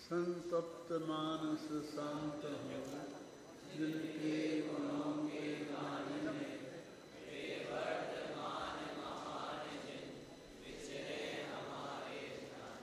संतप्त मानस शांत हो जिनके गुणों के गान में वे वर्तमान महान जिन विचरे हमारे ध्यान।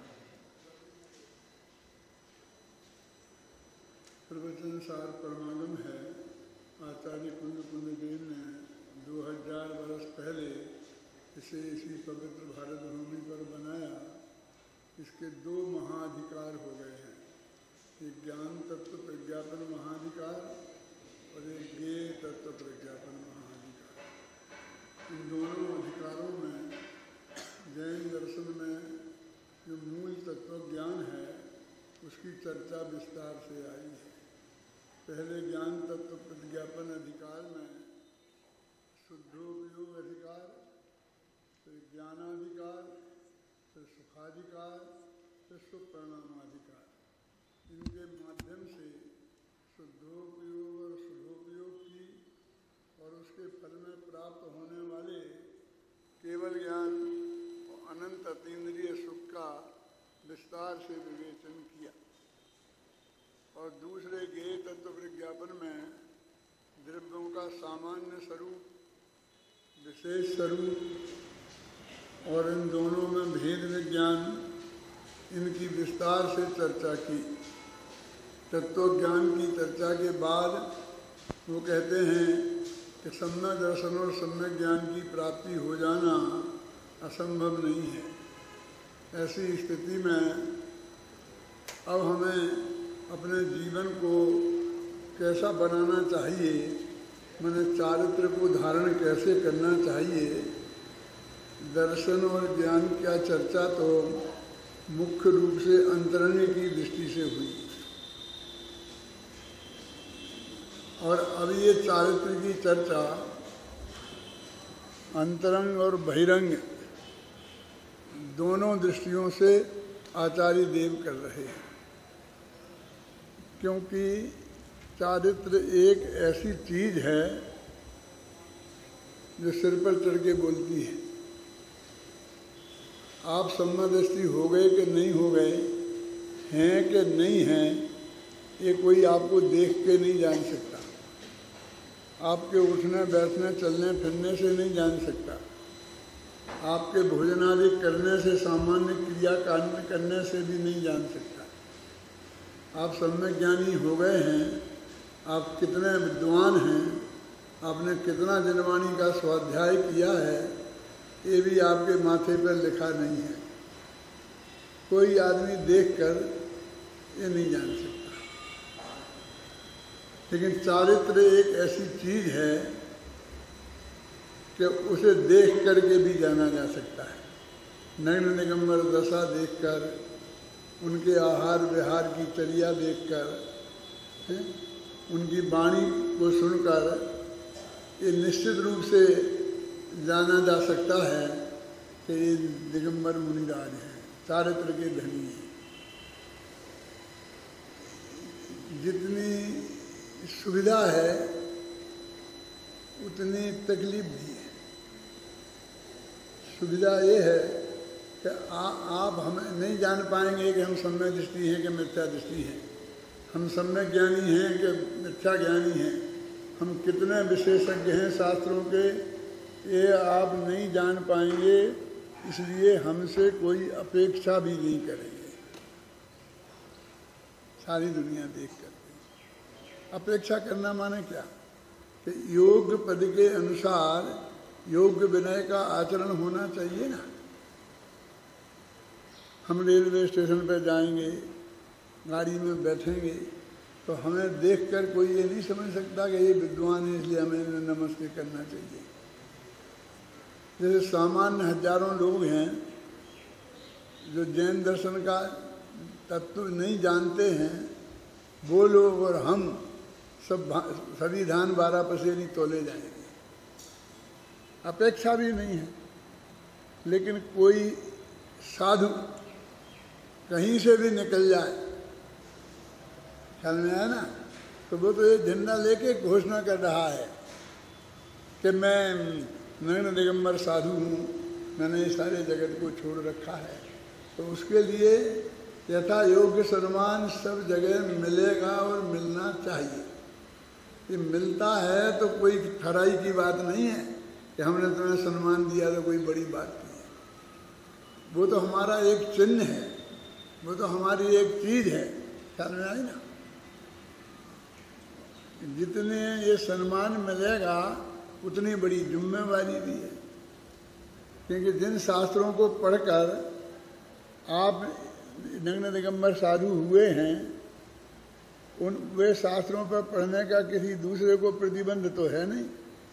प्रवचन सार परमागम है। आचार्य कुंद देव ने 2000 वर्ष पहले इसे इसी पवित्र भारत भूमि पर बनाया। इसके 2 महाधिकार हो गए हैं, एक ज्ञान तत्व प्रज्ञापन महाधिकार और एक ज्ञेय तत्व प्रज्ञापन महाधिकार। इन दोनों अधिकारों में जैन दर्शन में जो मूल तत्व ज्ञान है उसकी चर्चा विस्तार से आई है। पहले ज्ञान तत्व प्रज्ञापन अधिकार में शुद्धोपयोग अधिकार, फिर ज्ञानाधिकार, फिर सुखाधिकार, फिर सुपरिणामाधिकार। इनके माध्यम से शुद्धोपयोग और शुद्धोपयोग की और उसके फल में प्राप्त होने वाले केवल ज्ञान और अनंत अतीन्द्रिय सुख का विस्तार से विवेचन किया। और दूसरे ज्ञेय तत्व प्रज्ञापन में द्रव्यों का सामान्य स्वरूप, विशेष स्वरूप और इन दोनों में भेद विज्ञान, इनकी विस्तार से चर्चा की। तत्व ज्ञान की चर्चा के बाद वो कहते हैं कि सम्यक दर्शन और सम्यक ज्ञान की प्राप्ति हो जाना असंभव नहीं है। ऐसी स्थिति में अब हमें अपने जीवन को कैसा बनाना चाहिए, मैंने चारित्र को धारण कैसे करना चाहिए। दर्शन और ज्ञान की चर्चा तो मुख्य रूप से अंतरंग की दृष्टि से हुई और अब ये चारित्र की चर्चा अंतरंग और बहिरंग दोनों दृष्टियों से आचार्य देव कर रहे हैं। क्योंकि चारित्र एक ऐसी चीज है जो सिर पर चढ़ के बोलती है। आप सम्मादृष्टि हो गए कि नहीं हो गए, हैं कि नहीं हैं, ये कोई आपको देख के नहीं जान सकता। आपके उठने बैठने चलने फिरने से नहीं जान सकता। आपके भोजनादि करने से, सामान्य क्रिया कांड करने से भी नहीं जान सकता। आप सम्यक ज्ञानी हो गए हैं, आप कितने विद्वान हैं, आपने कितना जनवाणी का स्वाध्याय किया है, ये भी आपके माथे पर लिखा नहीं है। कोई आदमी देखकर ये नहीं जान सकता। लेकिन चारित्र एक ऐसी चीज है कि उसे देख करके भी जाना जा सकता है। नग्न निगंबर दशा देखकर, उनके आहार विहार की चर्या देखकर, उनकी वाणी को सुनकर ये निश्चित रूप से जाना जा सकता है कि ये दिगंबर मुनिराज हैं, चारित्र के धनी हैं। जितनी सुविधा है उतनी तकलीफ भी है। सुविधा ये है कि आप हमें नहीं जान पाएंगे कि हम सम्यक दृष्टि हैं कि मिथ्या दृष्टि है, हम सम्यक ज्ञानी हैं कि मिथ्या ज्ञानी हैं, हम कितने विशेषज्ञ हैं शास्त्रों के, ये आप नहीं जान पाएंगे। इसलिए हमसे कोई अपेक्षा भी नहीं करेंगे। सारी दुनिया देख करके अपेक्षा करना माने क्या कि योग पद के अनुसार योग्य विनय का आचरण होना चाहिए ना। हम रेलवे स्टेशन पर जाएंगे, गाड़ी में बैठेंगे तो हमें देखकर कोई ये नहीं समझ सकता कि ये विद्वान है इसलिए हमें नमस्ते करना चाहिए। जैसे सामान्य हजारों लोग हैं जो जैन दर्शन का तत्व नहीं जानते हैं, वो लोग और हम सभी धान 12 पसेरी तोले जाएंगे। अपेक्षा भी नहीं है। लेकिन कोई साधु कहीं से भी निकल जाए, ख्याल में आया ना, तो वो तो ये झंडा लेके घोषणा कर रहा है कि मैं नग्न दिगंबर साधु हूँ, मैंने इस सारे जगत को छोड़ रखा है। तो उसके लिए यथा योग्य सम्मान सब जगह मिलेगा और मिलना चाहिए। ये मिलता है तो कोई खराई की बात नहीं है कि हमने तुम्हें सम्मान दिया तो कोई बड़ी बात नहीं है। वो तो हमारा एक चिन्ह है, वो तो हमारी एक चीज है। ख्याल में आई ना? जितने ये सम्मान मिलेगा उतनी बड़ी जिम्मेवारी भी है, क्योंकि जिन शास्त्रों को पढ़कर आप नग्न दिगंबर साधु हुए हैं, उन वे शास्त्रों पर पढ़ने का किसी दूसरे को प्रतिबंध तो है नहीं।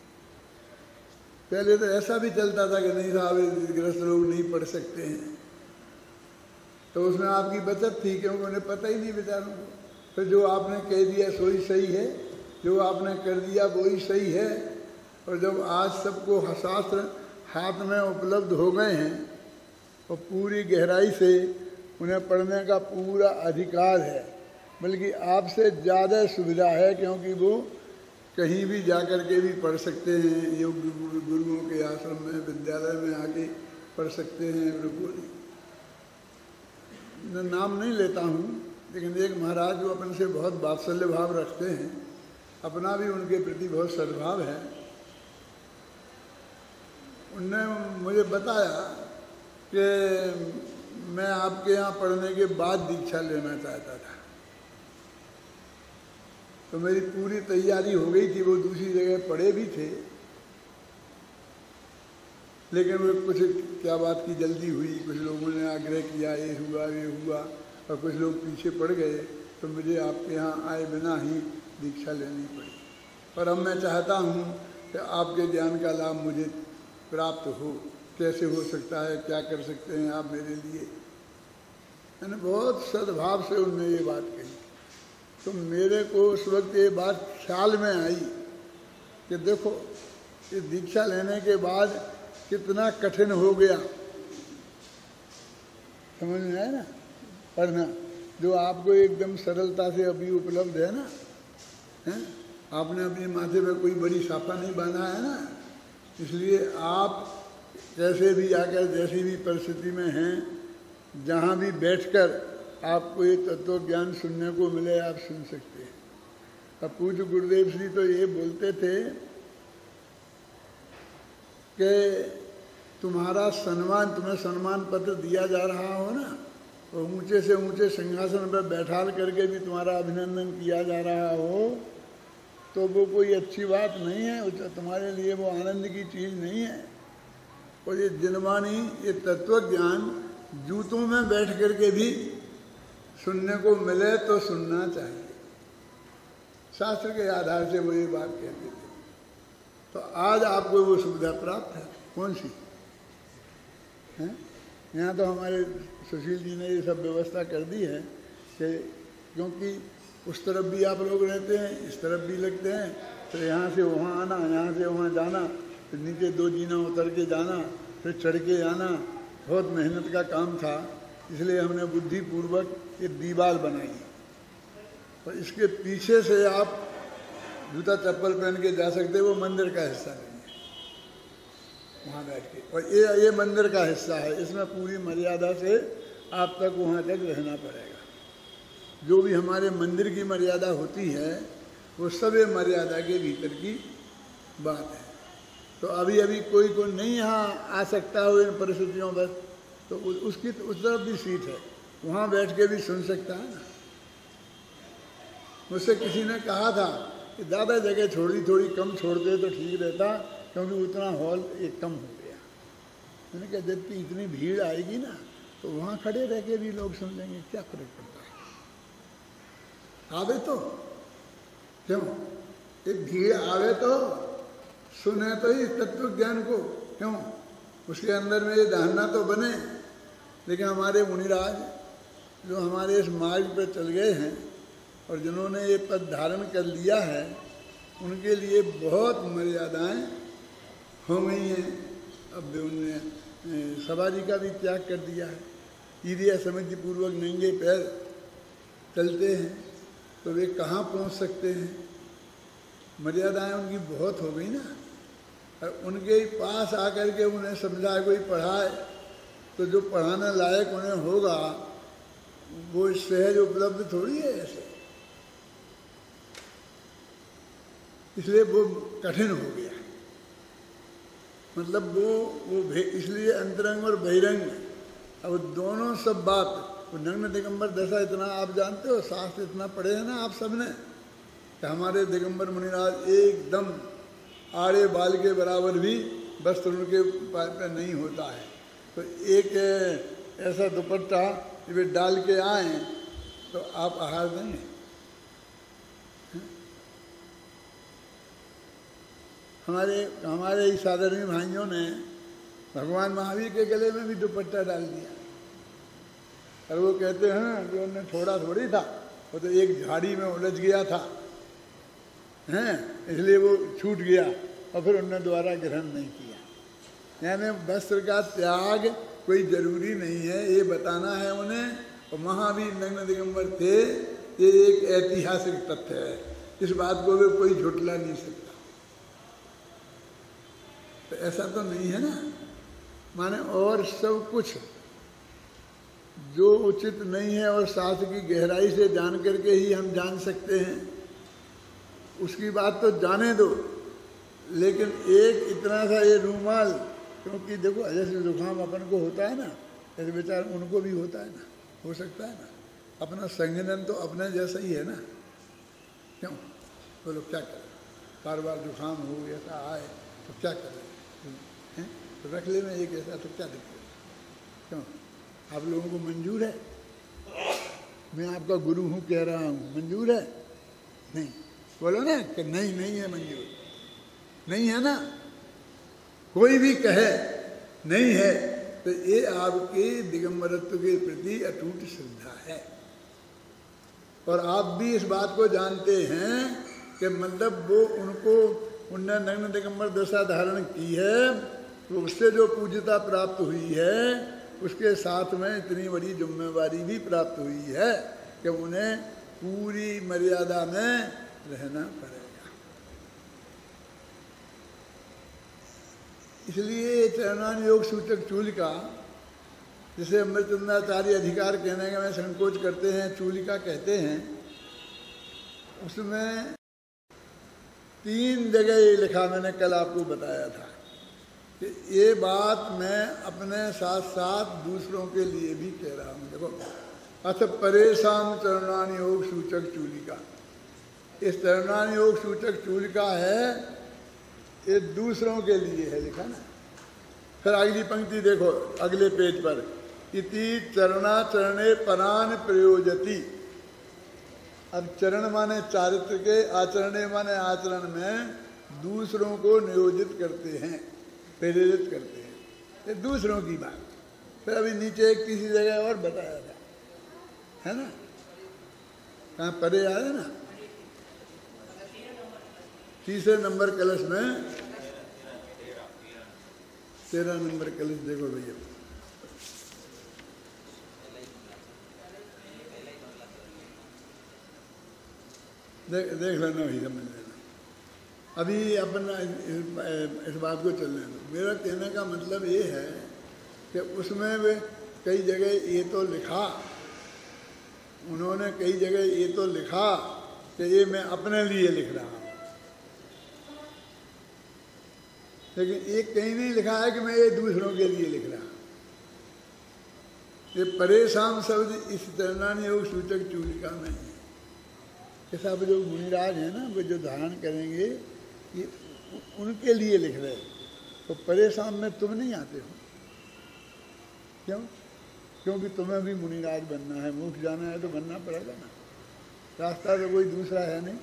पहले तो ऐसा भी चलता था कि नहीं साहब गृहस्थ लोग नहीं पढ़ सकते हैं, तो उसमें आपकी बचत थी, क्योंकि उन्हें पता ही नहीं बेचारों को। फिर जो आपने कह दिया सो ही सही है, जो आपने कर दिया वो ही सही है। और जब आज सबको शास्त्र हाथ में उपलब्ध हो गए हैं और पूरी गहराई से उन्हें पढ़ने का पूरा अधिकार है, बल्कि आपसे ज़्यादा सुविधा है, क्योंकि वो कहीं भी जा कर के भी पढ़ सकते हैं। योग गुरुओं के आश्रम में, विद्यालय में आके पढ़ सकते हैं। मैं नाम नहीं लेता हूँ, लेकिन एक महाराज जो अपन से बहुत वात्सल्य भाव रखते हैं, अपना भी उनके प्रति बहुत सद्भाव है, उनने मुझे बताया कि मैं आपके यहाँ पढ़ने के बाद दीक्षा लेना चाहता था। तो मेरी पूरी तैयारी हो गई थी, वो दूसरी जगह पढ़े भी थे, लेकिन वो कुछ क्या बात की जल्दी हुई, कुछ लोगों ने आग्रह किया, ये हुआ ये हुआ, और कुछ लोग पीछे पड़ गए, तो मुझे आपके यहाँ आए बिना ही दीक्षा लेनी पड़ी। और अब मैं चाहता हूँ कि आपके ज्ञान का लाभ मुझे प्राप्त हो, कैसे हो सकता है, क्या कर सकते हैं आप मेरे लिए। मैंने बहुत सद्भाव से उनने ये बात कही। तो मेरे को उस वक्त ये बात ख्याल में आई कि देखो ये दीक्षा लेने के बाद कितना कठिन हो गया, समझ में आया ना? पढ़ना जो आपको एकदम सरलता से अभी उपलब्ध है ना, है? आपने अपने माथे पे कोई बड़ी साफा नहीं बांधा है ना, इसलिए आप कैसे भी आकर जैसी भी परिस्थिति में हैं, जहाँ भी बैठकर आपको ये तत्व ज्ञान सुनने को मिले, आप सुन सकते हैं। अब पूज्य गुरुदेव श्री तो ये बोलते थे कि तुम्हारा सम्मान, तुम्हें सम्मान पत्र दिया जा रहा हो ना, और ऊंचे से ऊंचे सिंहासन पर बैठाल करके भी तुम्हारा अभिनंदन किया जा रहा हो, तो वो कोई अच्छी बात नहीं है, तुम्हारे लिए वो आनंद की चीज़ नहीं है। और ये जिनवानी, ये तत्व ज्ञान जूतों में बैठ करके भी सुनने को मिले तो सुनना चाहिए। शास्त्र के आधार से वो ये बात कहते थे। तो आज आपको वो सुविधा प्राप्त है। कौन सी है? यहाँ तो हमारे सुशील जी ने ये सब व्यवस्था कर दी है कि क्योंकि उस तरफ भी आप लोग रहते हैं, इस तरफ भी लगते हैं, तो यहाँ से वहाँ आना, यहाँ से वहाँ जाना, फिर नीचे 2 जीना उतर के जाना, फिर चढ़ के आना, बहुत मेहनत का काम था। इसलिए हमने बुद्धिपूर्वक ये दीवार बनाई, और इसके पीछे से आप जूता चप्पल पहन के जा सकते हो, वो मंदिर का हिस्सा नहीं है वहाँ बैठ के। और ये मंदिर का हिस्सा है, इसमें पूरी मर्यादा से आप तक वहाँ तक रहना पड़ेगा। जो भी हमारे मंदिर की मर्यादा होती है वो सब ये मर्यादा के भीतर की बात है। तो अभी अभी कोई नहीं यहाँ आ सकता हो इन परिस्थितियों पर, तो उसकी तो उस तरफ भी सीट है, वहाँ बैठ के भी सुन सकता है ना। मुझसे किसी ने कहा था कि ज़्यादा जगह थोड़ी कम छोड़ते तो ठीक रहता, क्योंकि उतना हॉल एक कम हो गया। मैंने कहा जबकि इतनी भीड़ आएगी ना, तो वहाँ खड़े रह के भी लोग सुन लेंगे, क्या फर्क पड़ता है। आवे तो क्यों, एक भीड़ आवे तो सुने तो ही तत्व ज्ञान को, क्यों उसके अंदर में ये धारणा तो बने। लेकिन हमारे मुनिराज जो हमारे इस मार्ग पर चल गए हैं और जिन्होंने ये पद धारण कर लिया है, उनके लिए बहुत मर्यादाएं हो गई हैं। अब उन्होंने सवारी का भी त्याग कर दिया है, ईरिया समझपूर्वक नंगे पैर चलते हैं, तो वे कहाँ पहुँच सकते हैं। मर्यादाएं उनकी बहुत हो गई ना। और उनके पास आकर के उन्हें समझाए, कोई पढ़ाए, तो जो पढ़ाने लायक उन्हें होगा वो सहज उपलब्ध थोड़ी है ऐसे, इसलिए वो कठिन हो गया। मतलब वो इसलिए अंतरंग और बहिरंग, अब दोनों सब बात, वो नग्न दिगंबर दशा इतना आप जानते हो, शास्त्र इतना पढ़े हैं ना आप सबने, कि हमारे दिगंबर मुनिराज एकदम आड़े बाल के बराबर भी वस्त्र उनके पैर पे नहीं होता है। तो एक ऐसा दुपट्टा वे डाल के आए तो आप आहार देंगे? हमारे इस साधारण भाइयों ने भगवान महावीर के गले में भी दुपट्टा डाल दिया, और वो कहते हैं कि उन्हें थोड़ा थोड़ी था, वो तो एक झाड़ी में उलझ गया था, हैं, इसलिए वो छूट गया और फिर उन्होंने दोबारा ग्रहण नहीं किया। यानी वस्त्र का त्याग कोई जरूरी नहीं है, ये बताना है उन्हें। और महावीर नग्न दिगंबर थे, ये एक ऐतिहासिक तथ्य है, इस बात को भी कोई झुठला नहीं सकता। तो ऐसा तो नहीं है ना, माने और सब कुछ जो उचित नहीं है और शास्त्र की गहराई से जान करके ही हम जान सकते हैं, उसकी बात तो जाने दो। लेकिन एक इतना सा ये रूमाल, क्योंकि देखो जैसे जुकाम अपन को होता है ना, ऐसे बेचार उनको भी होता है ना, हो सकता है ना, अपना संघनन तो अपने जैसा ही है ना, क्यों बोलो क्या करें, बार बार जुकाम हो ऐसा आए तो क्या करें, तो रख ले में एक ऐसा, तो क्या दिक्कत, क्यों आप लोगों को मंजूर है? मैं आपका गुरु हूँ कह रहा हूँ, मंजूर है? नहीं, बोलो ना कि नहीं, नहीं है मंजूर, नहीं है ना। कोई भी कहे नहीं है तो ये आपके दिगंबरत्व के प्रति अटूट श्रद्धा है। और आप भी इस बात को जानते हैं कि मतलब वो उनने नग्न दिगंबर दशा धारण की है, तो उससे जो पूज्यता प्राप्त हुई है, उसके साथ में इतनी बड़ी जिम्मेवारी भी प्राप्त हुई है कि उन्हें पूरी मर्यादा में रहना पड़ेगा। इसलिए चरणान योग सूचक चूलिका, जिसे अमृतचंद्राचार्य अधिकार कहने का में संकोच करते हैं, चूलिका कहते हैं, उसमें 3 जगह ये लिखा, मैंने कल आपको बताया था कि ये बात मैं अपने साथ साथ दूसरों के लिए भी कह रहा हूँ। देखो, अथ परेशान चरणान योग सूचक चूलिका, इस चरणान योग सूचक चूलिका है, ये दूसरों के लिए है, लिखा ना। फिर अगली पंक्ति देखो अगले पेज पर, इति चरणाचरणे परान प्रयोजति। अब चरण माने चारित्र के, आचरणे माने आचरण में दूसरों को नियोजित करते हैं, प्रेरित करते हैं, ये दूसरों की बात। फिर अभी नीचे एक किसी जगह और बताया था, है ना, कहाँ परे आया ना, 3 नंबर कलश में, 13 नंबर कलश देखो भैया, देख लेना वही, समझ लेना। अभी अपन इस बात को चलने दो। मेरा कहने का मतलब ये है कि उसमें वे कई जगह ये तो लिखा, उन्होंने कई जगह ये तो लिखा कि ये मैं अपने लिए लिख रहा हूँ, लेकिन एक कहीं नहीं लिखा है कि मैं ये दूसरों के लिए लिख रहा हूँ। ये परेशान शब्द इस चरणान योग सूचक चूलिका में है। ये सब जो मुनिराज हैं ना, वो जो धारण करेंगे, ये उनके लिए लिख रहे हैं। तो परेशान में तुम नहीं आते हो, क्यों? क्योंकि तुम्हें भी मुनिराज बनना है, मोक्ष जाना है तो बनना पड़ेगा ना, रास्ता तो कोई दूसरा है नहीं।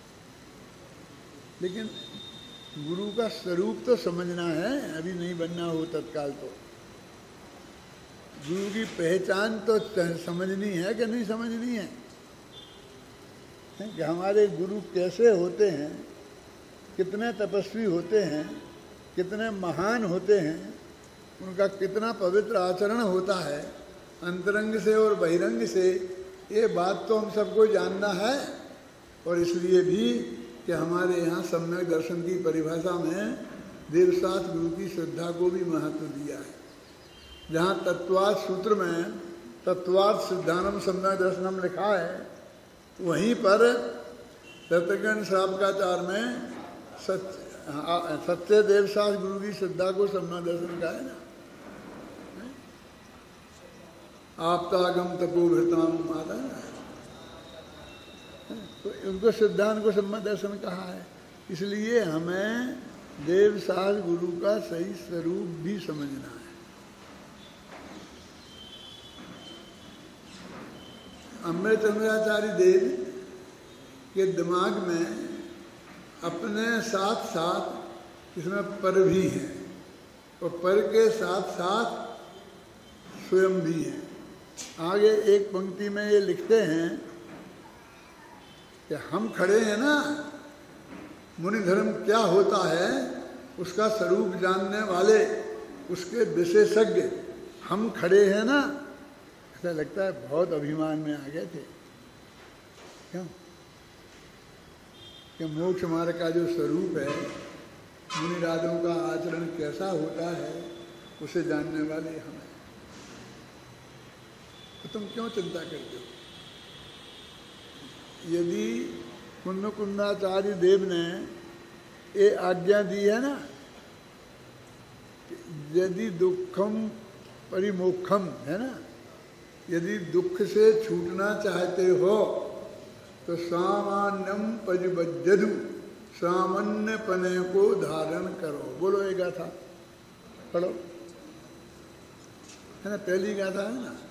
लेकिन गुरु का स्वरूप तो समझना है, अभी नहीं बनना हो तत्काल। तो गुरु की पहचान तो समझनी है कि नहीं समझनी है, कि हमारे गुरु कैसे होते हैं, कितने तपस्वी होते हैं, कितने महान होते हैं, उनका कितना पवित्र आचरण होता है अंतरंग से और बहिरंग से, ये बात तो हम सबको जानना है। और इसलिए भी कि हमारे यहाँ सम्यक दर्शन की परिभाषा में देवशास्त्र गुरु की श्रद्धा को भी महत्व दिया है। जहाँ तत्वाद सूत्र में तत्वार्थ सिद्धानम सम्यक दर्शनम लिखा है, वहीं पर तत्वज्ञान श्रावकाचार में सत्य देव शास्त्र गुरु की श्रद्धा को सम्यक दर्शन का है ना। आपतागम तपोभृताम आता है ना, तो उनको सिद्धांत को सम्यक दर्शन कहा है। इसलिए हमें देव शास्त्र गुरु का सही स्वरूप भी समझना है। अमृतचंद्राचार्य देव के दिमाग में अपने साथ साथ इसमें पर भी है, और पर के साथ साथ स्वयं भी है। आगे एक पंक्ति में ये लिखते हैं कि हम खड़े हैं ना, मुनि धर्म क्या होता है उसका स्वरूप जानने वाले, उसके विशेषज्ञ हम खड़े हैं ना। ऐसा लगता है बहुत अभिमान में आ गए थे, क्यों कि मोक्ष मार्ग का जो स्वरूप है, मुनि राजों का आचरण कैसा होता है, उसे जानने वाले हम हैं। तो तुम क्यों चिंता करते हो? यदि कुंदाचार्य देव ने ये आज्ञा दी है ना, यदि दुखम परिमोक्षम है ना, यदि दुख से छूटना चाहते हो तो सामान्यम परिबज्जदु, सामान्य पने को धारण करो। बोलो ये गाथा पढ़ो, है ना, पहली गाथा है ना।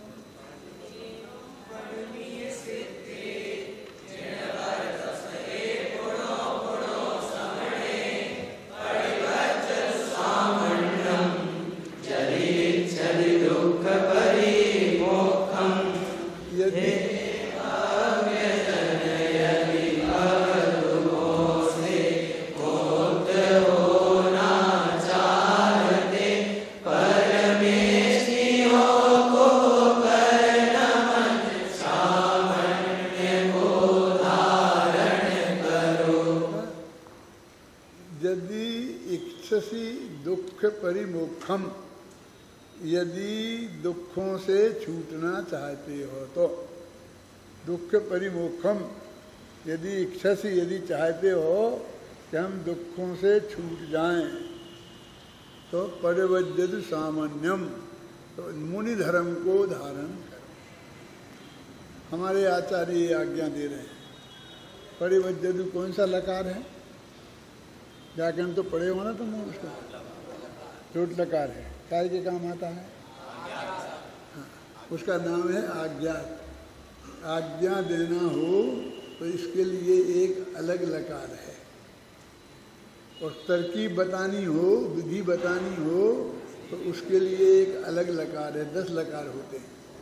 परिमोक्षम, यदि दुखों से छूटना चाहते हो तो, दुख परिमोक्षम, यदि इच्छा से यदि चाहते हो कि हम दुखों से छूट जाएं, तो परिवज्जदु सामान्यम, तो मुनि धर्म को धारण करो। हमारे आचार्य आज्ञा दे रहे हैं। परिवज्जदु कौन सा लकार है? व्याकरण तो पढ़े हो ना तुमने, उसका चोट लकार है, काय के काम आता है। हाँ, उसका नाम है आज्ञा। आज्ञा देना हो तो इसके लिए एक अलग लकार है, और तरकीब बतानी हो, विधि बतानी हो तो उसके लिए एक अलग लकार है। 10 लकार होते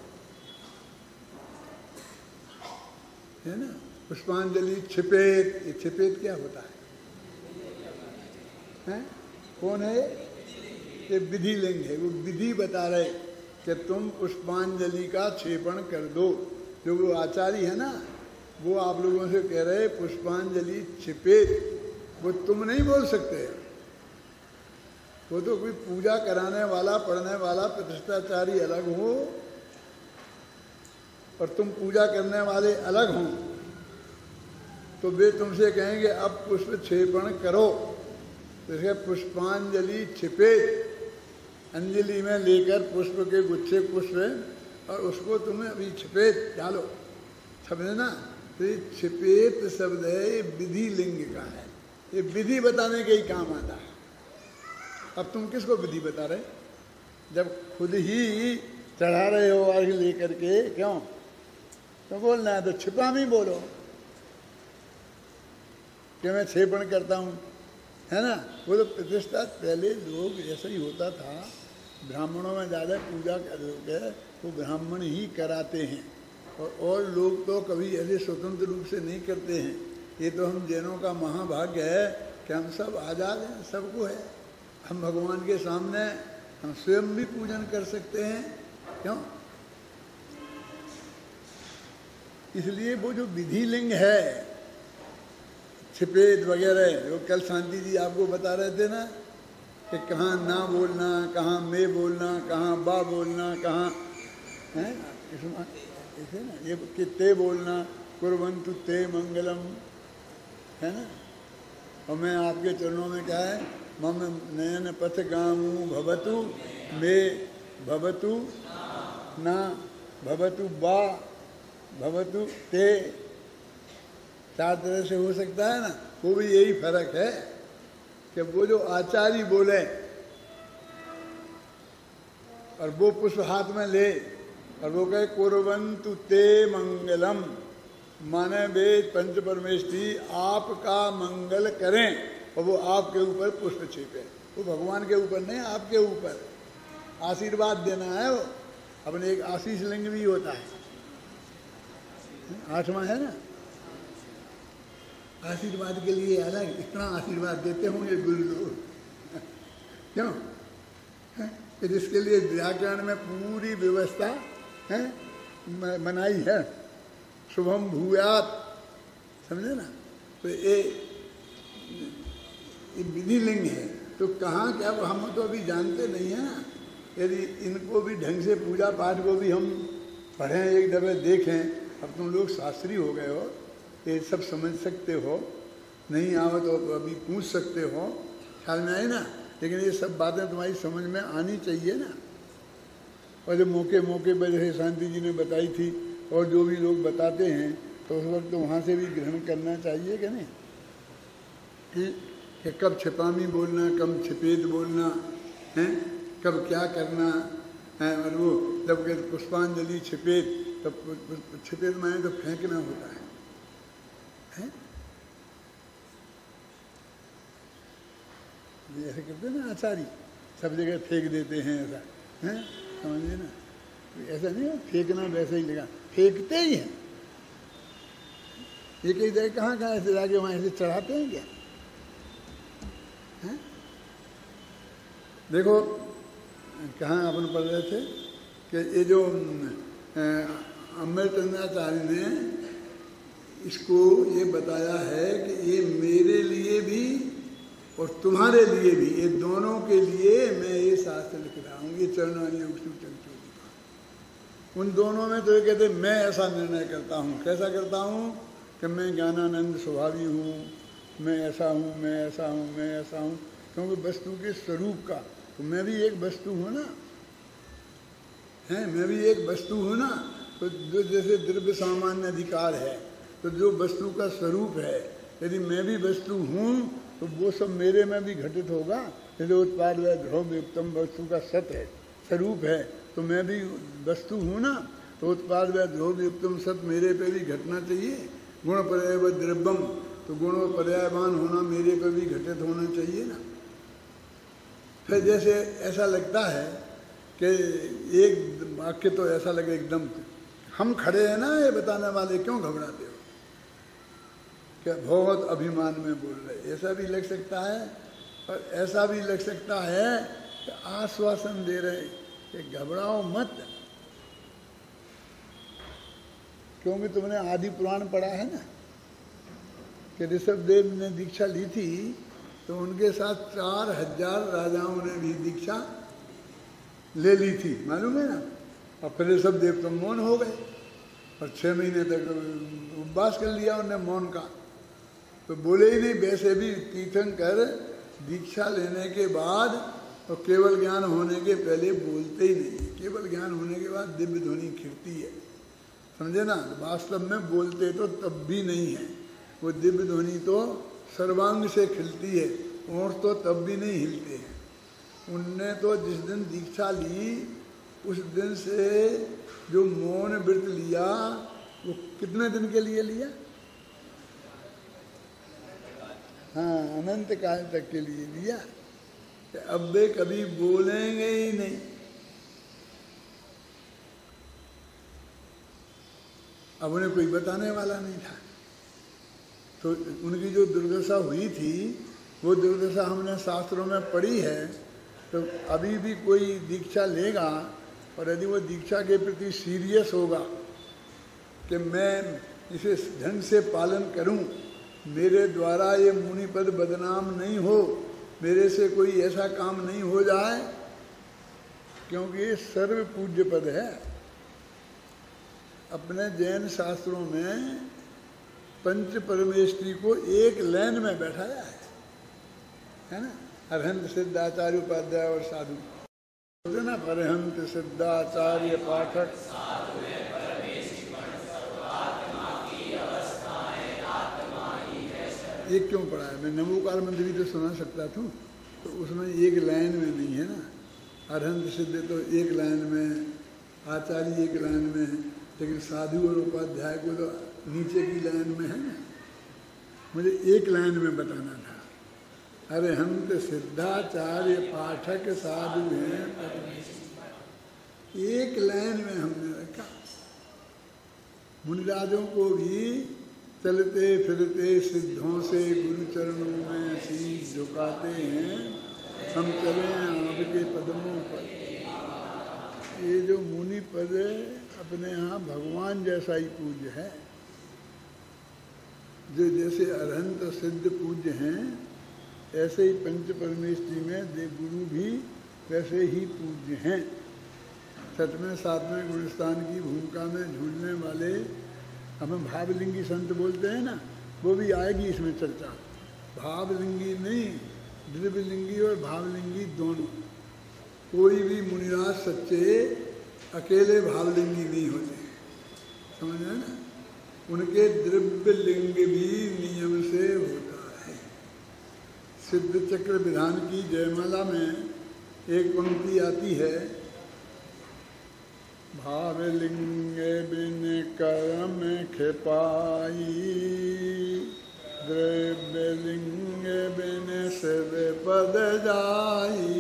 है ना। पुष्पांजलि, छिपेत, ये छिपेत क्या होता है? हैं? कौन है? ये विधि लिंग है। वो विधि बता रहे कि तुम पुष्पांजलि का क्षेपण कर दो। जो वो आचार्य है ना, वो आप लोगों से कह रहे पुष्पांजलि छिपेत, वो तुम नहीं बोल सकते। वो तो कोई पूजा कराने वाला, पढ़ने वाला, प्रतिष्ठाचारी अलग हो और तुम पूजा करने वाले अलग हों, तो वे तुमसे कहेंगे अब पुष्प क्षेपण करो। जैसे पुष्पांजलि छिपेत, अंजलि में लेकर पुष्प के गुच्छे पुष्प, और उसको तुम्हें अभी छिपेत डालो, समझे ना। तो ये छिपेत शब्द है, ये विधि लिंग का है, ये विधि बताने के ही काम आता है। अब तुम किसको विधि बता रहे? जब खुद ही चढ़ा रहे हो अर्घ लेकर के, क्यों तो बोलना है तो छिपा में बोलो कि मैं क्षेपण करता हूँ, है ना। वो तो प्रतिष्ठा पहले लोग ऐसा ही होता था, ब्राह्मणों में ज़्यादा पूजा कर लोग है वो ब्राह्मण ही कराते हैं, और लोग तो कभी ऐसे स्वतंत्र रूप से नहीं करते हैं। ये तो हम जैनों का महाभाग्य है कि हम सब आज़ाद हैं, सबको है। हम भगवान के सामने हम स्वयं भी पूजन कर सकते हैं, क्यों। इसलिए वो जो विधि लिंग है, छिपेत वगैरह, जो कल शांति जी आपको बता रहे थे ना कि कहाँ ना बोलना, कहाँ मैं बोलना, कहाँ बा बोलना, कहाँ हैं ऐसे ना, ये कि ते बोलना कुर्वन्तु ते मंगलम, है ना। और मैं आपके चरणों में क्या है, मम नयन पथ गामू भवतु मे भवतु ना भवतु बा भवतु ते, चार तरह से हो सकता है ना। वो भी यही फर्क है कि वो जो आचार्य बोले और वो पुष्प हाथ में ले और वो कहे कुर्वन्तु ते मंगलम, माने वेद पंच परमेष्ठी आपका मंगल करें, और वो आपके ऊपर पुष्प छीपे। वो भगवान के ऊपर नहीं, आपके ऊपर आशीर्वाद देना है। वो अपने एक आशीष लिंग भी होता है, 8वां है ना। आशीर्वाद के लिए अलग इतना आशीर्वाद देते होंगे गुरु लोग, क्यों कि जिसके लिए व्याकरण में पूरी व्यवस्था है बनाई है, शुभम भूयात, समझे ना। तो ये विधि लिंग है, तो कहाँ क्या हम तो अभी जानते नहीं है ना। यदि इनको भी ढंग से पूजा पाठ को भी हम पढ़ें, एक दफे देखें, अब तुम लोग शास्त्री हो गए हो, ये सब समझ सकते हो, नहीं आओ तो अभी पूछ सकते हो, ख्याल में आए ना। लेकिन ये सब बातें तुम्हारी समझ में आनी चाहिए ना। और जो मौके मौके पर जैसे शांति जी ने बताई थी, और जो भी लोग बताते हैं, तो उस वक्त तो वहाँ से भी ग्रहण करना चाहिए कि नहीं, कि कब छिपामी बोलना, कब छिपेद बोलना है, कब क्या करना है। और वो जब पुष्पांजलि छिपेद, तब छिपेद माने तो फेंकना होता है। ऐसे करते ना आचार्य, सब जगह फेंक देते हैं, ऐसा है, समझिए ना। ऐसा नहीं है फेंकना, वैसे ही लगा फेंकते ही हैं। एक ही जगह कहाँ कहाँ ऐसे जाके वहाँ ऐसे चढ़ाते हैं क्या, है? देखो कहाँ अपन पढ़ रहे थे कि ये जो अमृतचंद्राचार्य ने इसको ये बताया है कि ये मेरे लिए भी और तुम्हारे लिए भी, ये दोनों के लिए मैं ये शास्त्र लिख रहा हूँ। ये चरणानी उन दोनों में तो ये कहते मैं ऐसा निर्णय करता हूँ। कैसा करता हूँ कि मैं ज्ञानानंद स्वभावी हूँ, मैं ऐसा हूँ, मैं ऐसा हूँ, मैं ऐसा हूँ। क्योंकि वस्तु के स्वरूप का, तो मैं भी एक वस्तु हूँ ना, है, मैं भी एक वस्तु हूँ ना। तो जो जैसे द्रव्य सामान्य अधिकार है, तो जो वस्तु का स्वरूप है, यदि मैं भी वस्तु हूँ तो वो सब मेरे में भी घटित होगा। यदि उत्पाद व द्रव्य उत्तम वस्तु का सत है, स्वरूप है, तो मैं भी वस्तु हूँ ना। तो उत्पाद व द्रव्य उत्तम सत मेरे पे भी घटना चाहिए। गुण पर्याय व द्रव्यम, तो गुण व पर्यायवान होना मेरे पे भी घटित होना चाहिए ना। फिर जैसे ऐसा लगता है कि एक वाक्य तो ऐसा लगे एकदम हम खड़े हैं ना, ये बताने वाले क्यों घबराते हो, क्या बहुत अभिमान में बोल रहे, ऐसा भी लग सकता है। और ऐसा भी लग सकता है कि आश्वासन दे रहे कि घबराओ मत, क्योंकि तुमने आदि पुराण पढ़ा है ना कि ऋषभदेव ने दीक्षा ली थी, तो उनके साथ 4000 राजाओं ने भी दीक्षा ले ली थी, मालूम है ना। और फिर ऋषभदेव तो मौन हो गए और 6 महीने तक उपवास कर लिया उन्होंने मौन का, तो बोले ही नहीं। वैसे भी तीर्थंकर दीक्षा लेने के बाद और केवल ज्ञान होने के पहले बोलते ही नहीं, केवल ज्ञान होने के बाद दिव्य ध्वनि खिलती है, समझे ना। वास्तव में बोलते तो तब भी नहीं है, वो दिव्य ध्वनि तो सर्वांग से खिलती है, और तो तब भी नहीं हिलते हैं। उनने तो जिस दिन दीक्षा ली उस दिन से जो मौन व्रत लिया, वो कितने दिन के लिए लिया, हाँ, अनंत काल तक के लिए लिया। अब वे कभी बोलेंगे ही नहीं। अब उन्हें कोई बताने वाला नहीं था, तो उनकी जो दुर्दशा हुई थी वो दुर्दशा हमने शास्त्रों में पढ़ी है। तो अभी भी कोई दीक्षा लेगा और यदि वो दीक्षा के प्रति सीरियस होगा कि मैं इसे ढंग से पालन करूं, मेरे द्वारा ये मुनि पद बदनाम नहीं हो, मेरे से कोई ऐसा काम नहीं हो जाए, क्योंकि ये सर्व पूज्य पद है, अपने जैन शास्त्रों में पंच परमेष्ठी को एक लाइन में बैठाया है ना। अरहंत सिद्धाचार्य उपाध्याय और साधु बोलते ना, अरहंत सिद्धाचार्य पाठक। ये क्यों पढ़ा है? मैं नमोकार मंत्र भी तो सुना सकता था, तो उसमें एक लाइन में नहीं है ना। अरहंत सिद्ध तो एक लाइन में, आचार्य एक लाइन में है, लेकिन साधु और उपाध्याय को तो नीचे की लाइन में है ना। मुझे एक लाइन में बताना था। अरहंत सिद्धाचार्य पाठक साधु हैं, एक लाइन में हमने रखा। मुनिराजों को भी चलते फिरते सिद्धों से गुरु चरणों में शीश झुकाते हैं, हम चले आपके कदमों पर। ये जो मुनि पद अपने यहाँ भगवान जैसा ही पूज्य है। जो जैसे अरहंत सिद्ध पूज्य हैं, ऐसे ही पंच परमेष्ठी में देव गुरु भी वैसे ही पूज्य हैं। छठवें सातवें गुणस्थान की भूमिका में झूलने वाले हमें भावलिंगी संत बोलते हैं ना, वो भी आएगी इसमें चर्चा। भावलिंगी नहीं, द्रव्यलिंगी और भावलिंगी दोनों। कोई भी मुनिराज सच्चे अकेले भावलिंगी नहीं होते, समझ रहे ना। उनके द्रव्यलिंग भी नियम से होता है। सिद्ध चक्र विधान की जयमाला में एक पंक्ति आती है, भावलिंग बिन कर्म खेपाई, द्रव्यलिंग बिन सिर पद जाई,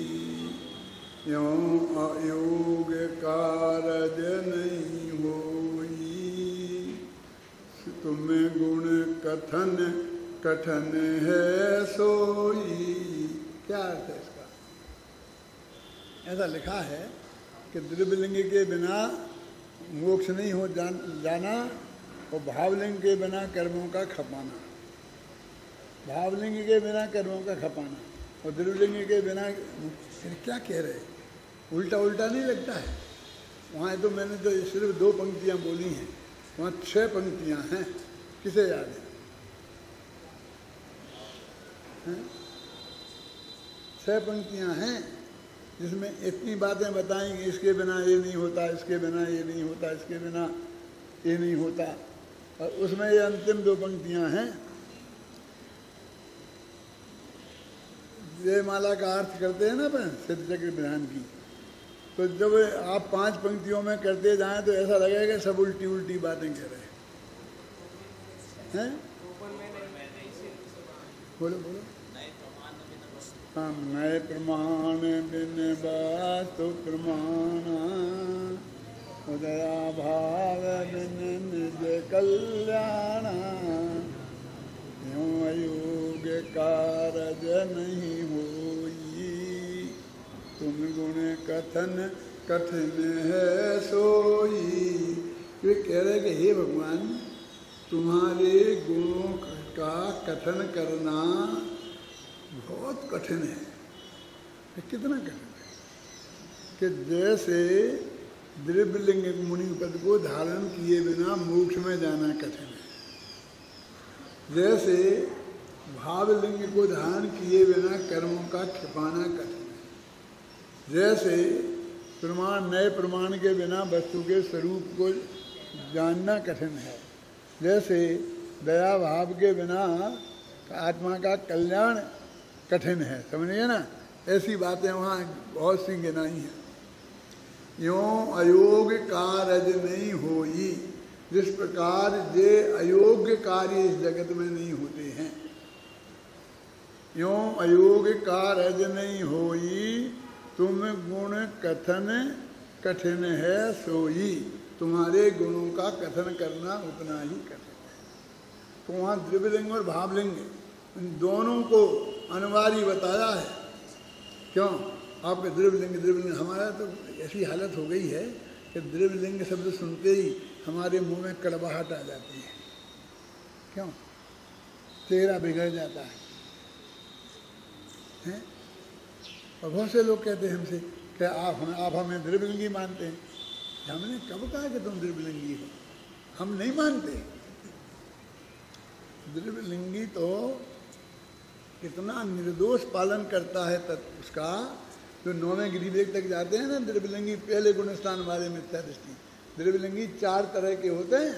यों अयोग कारज नहीं होई, तुम गुण कथन कठन है सोई। क्या अर्थ है इसका? ऐसा लिखा है कि द्रव्यलिंग के बिना मोक्ष नहीं हो जाना, और भावलिंग के बिना कर्मों का खपाना। भावलिंग के बिना कर्मों का खपाना और द्रव्यलिंग के बिना, क्या कह रहे? उल्टा उल्टा नहीं लगता है? वहाँ तो मैंने तो सिर्फ 2 पंक्तियाँ बोली हैं, वहाँ 6 पंक्तियाँ हैं। किसे याद है? 6 पंक्तियाँ हैं जिसमें इतनी बातें बताएंगे, इसके बिना ये नहीं होता, इसके बिना ये नहीं होता, इसके बिना ये नहीं होता। और उसमें ये अंतिम 2 पंक्तियाँ हैं। जयमाला का अर्थ करते हैं ना अपन सिद्ध चक्र विधान की, तो जब आप 5 पंक्तियों में करते जाएं तो ऐसा लगेगा सब उल्टी उल्टी बातें कह रहे हैं। बोलो बोलो। हाँ, नए प्रमाण बिन वास्तु प्रमाण, उदया भाव बिन निज कल्याण, यूं अयोग कारज नहीं होई, तुम गुण कथन कठिन है सोई। वे कह रहे कि हे भगवान, तुम्हारे गुणों का कथन करना बहुत कठिन है। कितना कठिन है कि जैसे द्रव्यलिंग मुनि पद को धारण किए बिना मोक्ष में जाना कठिन है, जैसे भावलिंग को धारण किए बिना कर्मों का छिपाना कठिन है, जैसे प्रमाण नए प्रमाण के बिना वस्तु के स्वरूप को जानना कठिन है, जैसे दया भाव के बिना आत्मा का कल्याण कठिन है। समझिए ना, ऐसी बातें वहाँ बहुत सी गिनाई हैं। यों अयोग कारज नहीं होई, जिस प्रकार जे अयोग्य कार्य इस जगत में नहीं होते हैं। यों अयोग कारज नहीं होई, तुम गुण कथन कठिन है सोई। तुम्हारे गुणों का कथन करना उतना ही कठिन है। तो वहाँ द्रव्यलिंग और भावलिंग इन दोनों को अनिवार्य बताया है। क्यों? आपके द्रव्यलिंग हमारा तो ऐसी हालत हो गई है कि द्रव्यलिंग शब्द सुनते ही हमारे मुंह में कड़वाहट आ जाती है। क्यों? चेहरा बिगड़ जाता है, हैं? और बहुत से लोग कहते हैं हमसे कि आप हमें द्रव्यलिंगी मानते हैं। हमने कब कहा कि तुम द्रव्यलिंगी हो? हम नहीं मानते। द्रव्यलिंगी तो कितना निर्दोष पालन करता है उसका। जो 9वें गिरिवेग तक जाते हैं ना, द्रव्यलिंगी पहले गुणस्थान वाले मिथ्या दृष्टि। द्रव्यलिंगी 4 तरह के होते हैं,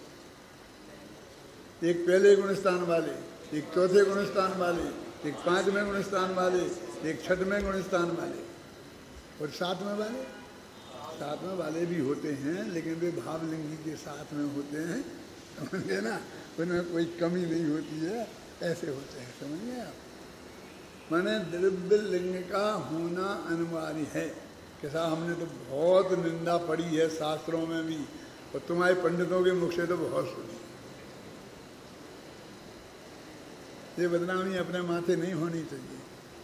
एक पहले गुणस्थान वाले, एक चौथे गुणस्थान वाले, एक 5वें गुणस्थान वाले, एक 6वें गुणस्थान वाले और 7वें वाले। 7वें वाले भी होते हैं, लेकिन वे भावलिंगी के साथ में होते हैं, समझे ना, उनमें कोई कमी नहीं होती है, ऐसे होते हैं, समझिए आप। माने द्रव्य लिंग का होना अनिवार्य है। कैसा, हमने तो बहुत निंदा पढ़ी है शास्त्रों में भी, और तुम्हारे पंडितों के मुख से तो बहुत सुनी। ये बदनामी अपने माथे नहीं होनी चाहिए।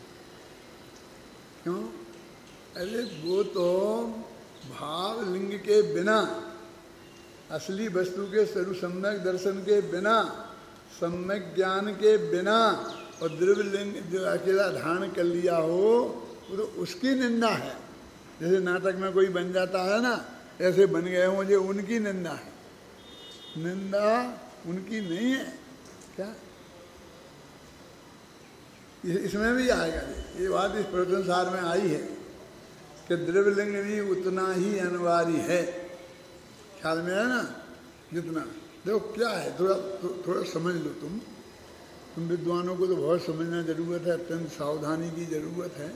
क्यों? अरे वो तो भाव लिंग के बिना, असली वस्तु के स्वरूप सम्यक दर्शन के बिना, सम्यक ज्ञान के बिना, और द्रव्य लिंग जो अकेला धारण कर लिया हो, वो तो उसकी निंदा है। जैसे नाटक में कोई बन जाता है ना, ऐसे बन गए हों, जो उनकी निंदा है। निंदा उनकी नहीं है क्या? इसमें भी आएगा ये बात, इस प्रवचनसार में आई है कि द्रव्यलिंग भी उतना ही अनिवार्य है। ख्याल में है ना? जितना देखो क्या है, थोड़ा समझ लो। तुम विद्वानों को तो बहुत समझना जरूरत है, अत्यंत सावधानी की जरूरत है।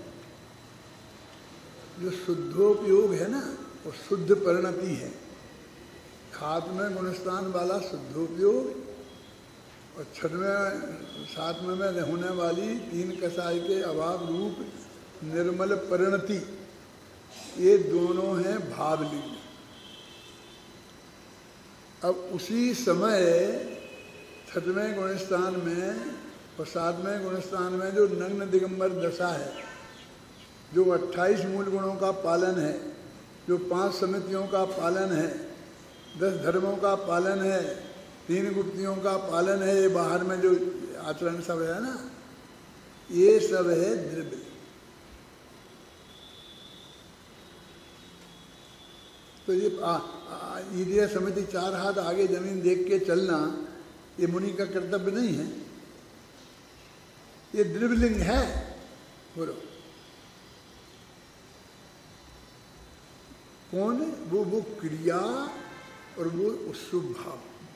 जो शुद्धोपयोग है ना, वो शुद्ध परिणति है। खात्मे गुणस्थान वाला शुद्धोपयोग, और 6वें 7वें में होने वाली 3 कसाई के अभाव रूप निर्मल परिणति, ये दोनों हैं भावलिंग। अब उसी समय 6वें गुणस्थान में और 7वें गुणस्थान में जो नग्न दिगंबर दशा है, जो 28 मूल गुणों का पालन है, जो 5 समितियों का पालन है, 10 धर्मों का पालन है, 3 गुप्तियों का पालन है, ये बाहर में जो आचरण सब है ना, ये सब है द्रव्य। तो ये समिति 4 हाथ आगे जमीन देख के चलना, ये मुनि का कर्तव्य नहीं है, ये द्रव्यलिंग है। बोलो कौन? वो क्रिया और वो शुभ भाव।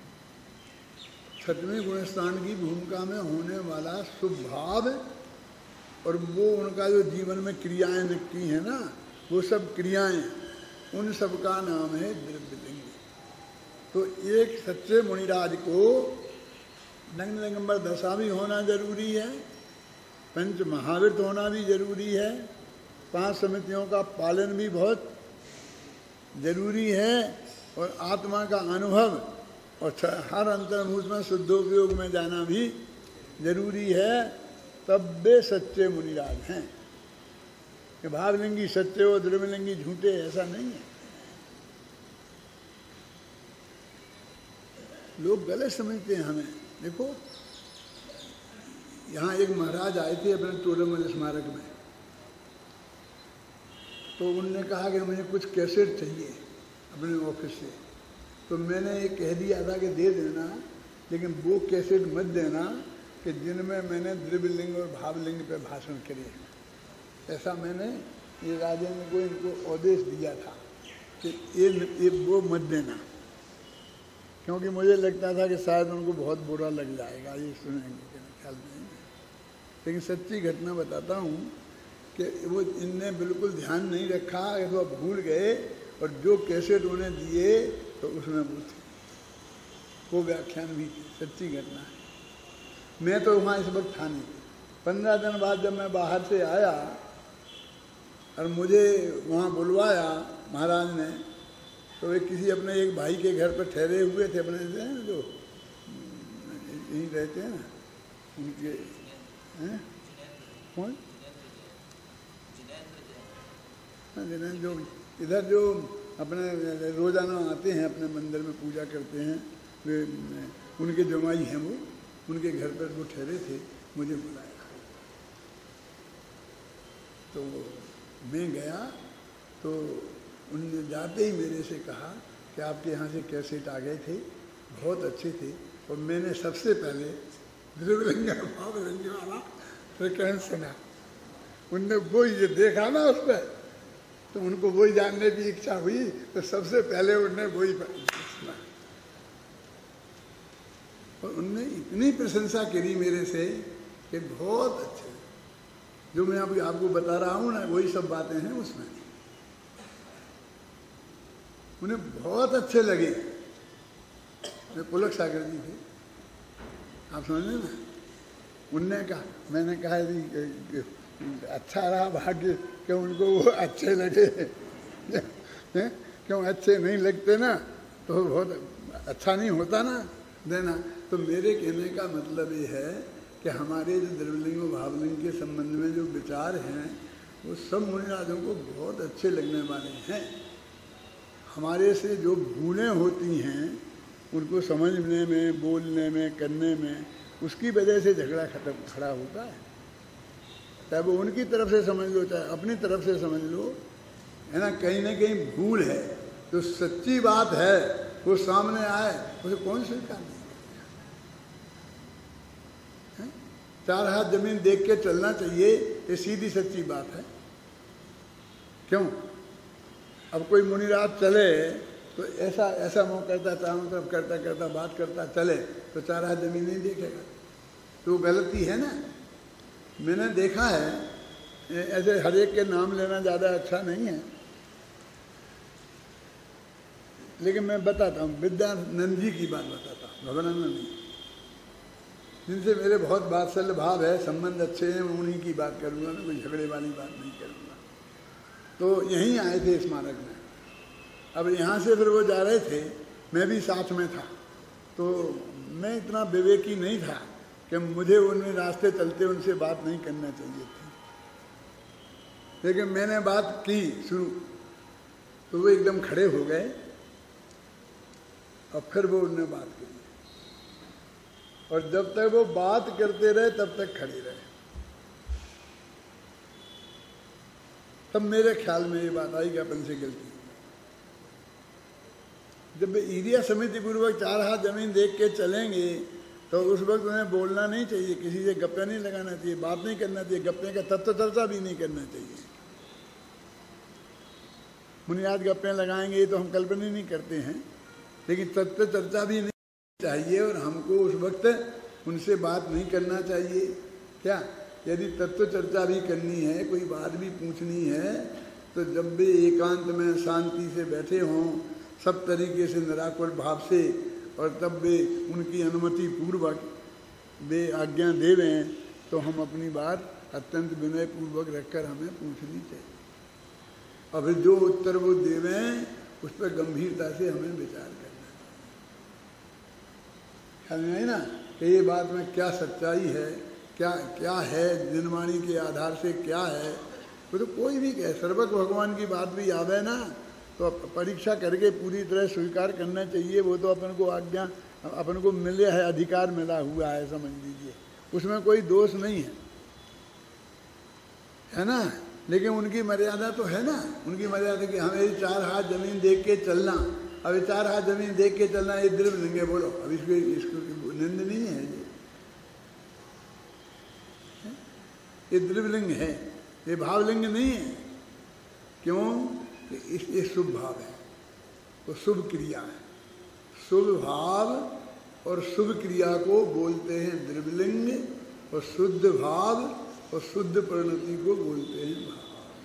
6वें गुणस्थान की भूमिका में होने वाला शुभ भाव, और वो उनका जो जीवन में क्रियाएं निकली हैं ना, वो सब क्रियाएं, उन सब का नाम है द्रव्यलिंग। तो एक सच्चे मुनिराज को नग्न दिगंबर दशा भी होना जरूरी है, पंच महावीर होना भी जरूरी है, 5 समितियों का पालन भी बहुत जरूरी है, और आत्मा का अनुभव और हर अंतर्मुख में शुद्धोपयोग में जाना भी जरूरी है। तब वे सच्चे मुनिराज हैं। कि भावलिंगी सच्चे हो, द्रव्यलिंगी झूठे, ऐसा नहीं है। लोग गलत समझते हैं हमें। देखो यहाँ एक महाराज आए थे अपने तोरमल स्मारक में, तो उनने कहा कि मुझे कुछ कैसेट चाहिए अपने ऑफिस से। तो मैंने ये कह दिया था कि दे देना, लेकिन वो कैसेट मत देना कि जिनमें मैंने द्रव्यलिंग और भावलिंग पे भाषण करे। ऐसा मैंने ये राजेंद्र को इनको आदेश दिया था कि ये वो मत देना, क्योंकि मुझे लगता था कि शायद उनको बहुत बुरा लग जाएगा ये सुनेंगे, ख्याल नहीं। लेकिन सच्ची घटना बताता हूँ कि वो इनने बिल्कुल ध्यान नहीं रखा, तो भूल गए, और जो कैसेट उन्हें दिए तो उसमें वो थे, वो व्याख्यान भी थी। सच्ची घटना है। मैं तो वहाँ इस वक्त था नहीं। 15 दिन बाद जब मैं बाहर से आया और मुझे वहाँ बुलवाया महाराज ने, तो वे किसी अपने एक भाई के घर पर ठहरे हुए थे, अपने जो यहीं रहते हैं ना, उनके हैं कौन, जिन्हें जो इधर जो अपने रोज़ाना आते हैं अपने मंदिर में पूजा करते हैं, वे उनके जमाई हैं, वो उनके घर पर वो ठहरे थे, मुझे बुलाया। तो मैं गया तो उनने जाते ही मेरे से कहा कि आपके यहाँ से कैसेट आ गए थे, बहुत अच्छे थे, और मैंने सबसे पहले द्रव्यलिंग भावलिंग वाला प्रकरण सुना। उनने वही जो देखा ना उस पर, तो उनको वही जानने की इच्छा हुई, तो सबसे पहले उनने वही सुना। और उनने इतनी प्रशंसा करी मेरे से कि बहुत अच्छे, जो मैं अभी आपको बता रहा हूँ ना, वही सब बातें हैं उसमें, उन्हें बहुत अच्छे लगे। पुलक सागर जी थे, आप समझे ना। उनने कहा, मैंने कहा अच्छा रहा भाग्य कि उनको वो अच्छे लगे। क्यों अच्छे नहीं लगते ना तो बहुत अच्छा नहीं होता ना देना। तो मेरे कहने का मतलब ये है कि हमारे जो द्रव्यलिंग और भावलिंग के संबंध में जो विचार हैं वो सब मुनिराजों को बहुत अच्छे लगने वाले हैं। हमारे से जो भूलें होती हैं उनको समझने में, बोलने में, करने में, उसकी वजह से झगड़ा खड़ा होता है। चाहे वो उनकी तरफ से समझ लो, चाहे अपनी तरफ से समझ लो, है ना, कहीं ना कहीं भूल है। तो सच्ची बात है वो सामने आए, उसे कौन स्वीकार नहीं है? 4 हाथ जमीन देख के चलना चाहिए, ये सीधी सच्ची बात है। क्यों? अब कोई मुनिराज चले तो ऐसा मुँह करता, चारों तरफ करता करता बात करता चले, तो 4 हाथ जमीन नहीं देखेगा, तो गलती है ना। मैंने देखा है, ऐसे हर एक के नाम लेना ज़्यादा अच्छा नहीं है, लेकिन मैं बताता हूँ। विद्यानंद जी की बात बताता हूँ, भवनानंद जी, जिनसे मेरे बहुत वात्सल्य भाव है, संबंध अच्छे हैं, उन्हीं की बात करूँगा, मैं कोई झगड़े वाली बात नहीं करूँगा। तो यहीं आए थे स्मारक में। अब यहाँ से फिर वो जा रहे थे, मैं भी साथ में था, तो मैं इतना विवेकी नहीं था कि मुझे उनमें रास्ते चलते उनसे बात नहीं करना चाहिए थी, लेकिन मैंने बात की शुरू, तो वो एकदम खड़े हो गए और फिर वो उनने बात की, और जब तक वो बात करते रहे तब तक खड़े रहे। तब मेरे ख्याल में ये बात आई कि अपन से गलती। जब वे ईरिया समिति पूर्वक 4 हाथ जमीन देख के चलेंगे तो उस वक्त उन्हें बोलना नहीं चाहिए, किसी से गप्पे नहीं लगाना चाहिए, बात नहीं करना चाहिए, गप्पे का तत्व चर्चा भी नहीं करना चाहिए। बुनियाद गप्पे लगाएंगे तो हम कल्पना नहीं करते हैं, लेकिन तत्व चर्चा भी नहीं चाहिए, और हमको उस वक्त उनसे बात नहीं करना चाहिए। क्या? यदि तत्व चर्चा भी करनी है, कोई बात भी पूछनी है, तो जब भी एकांत में शांति से बैठे हों, सब तरीके से निराकुल भाव से, और तब वे उनकी अनुमति पूर्वक वे आज्ञा देवें, तो हम अपनी बात अत्यंत विनय पूर्वक रखकर हमें पूछनी चाहिए। अब जो उत्तर वो देवें उस पर गंभीरता से हमें विचार करना चाहिए। है ना कि ये बात में क्या सच्चाई है, क्या है, जिनवाणी के आधार से क्या है। तो कोई भी कहे, सर्वक भगवान की बात भी आवे ना, तो परीक्षा करके पूरी तरह स्वीकार करना चाहिए। वो तो अपन को आज्ञा, अपन को मिले है, अधिकार मिला हुआ है, समझ लीजिए, उसमें कोई दोष नहीं है ना। लेकिन उनकी मर्यादा तो है ना, उनकी मर्यादा कि हमें 4 हाथ जमीन देख के चलना। अब 4 हाथ जमीन देख के चलना ये द्रव्यलिंग है, बोलो। अब इसको निंद नहीं है, ये द्रव्यलिंग है, ये भावलिंग नहीं है। क्यों? ये शुभ भाव है, वो शुभ क्रिया है। शुभ भाव और शुभ क्रिया को बोलते हैं द्रव्यलिंग, और शुद्ध भाव और शुद्ध परिणति को बोलते हैं भाव।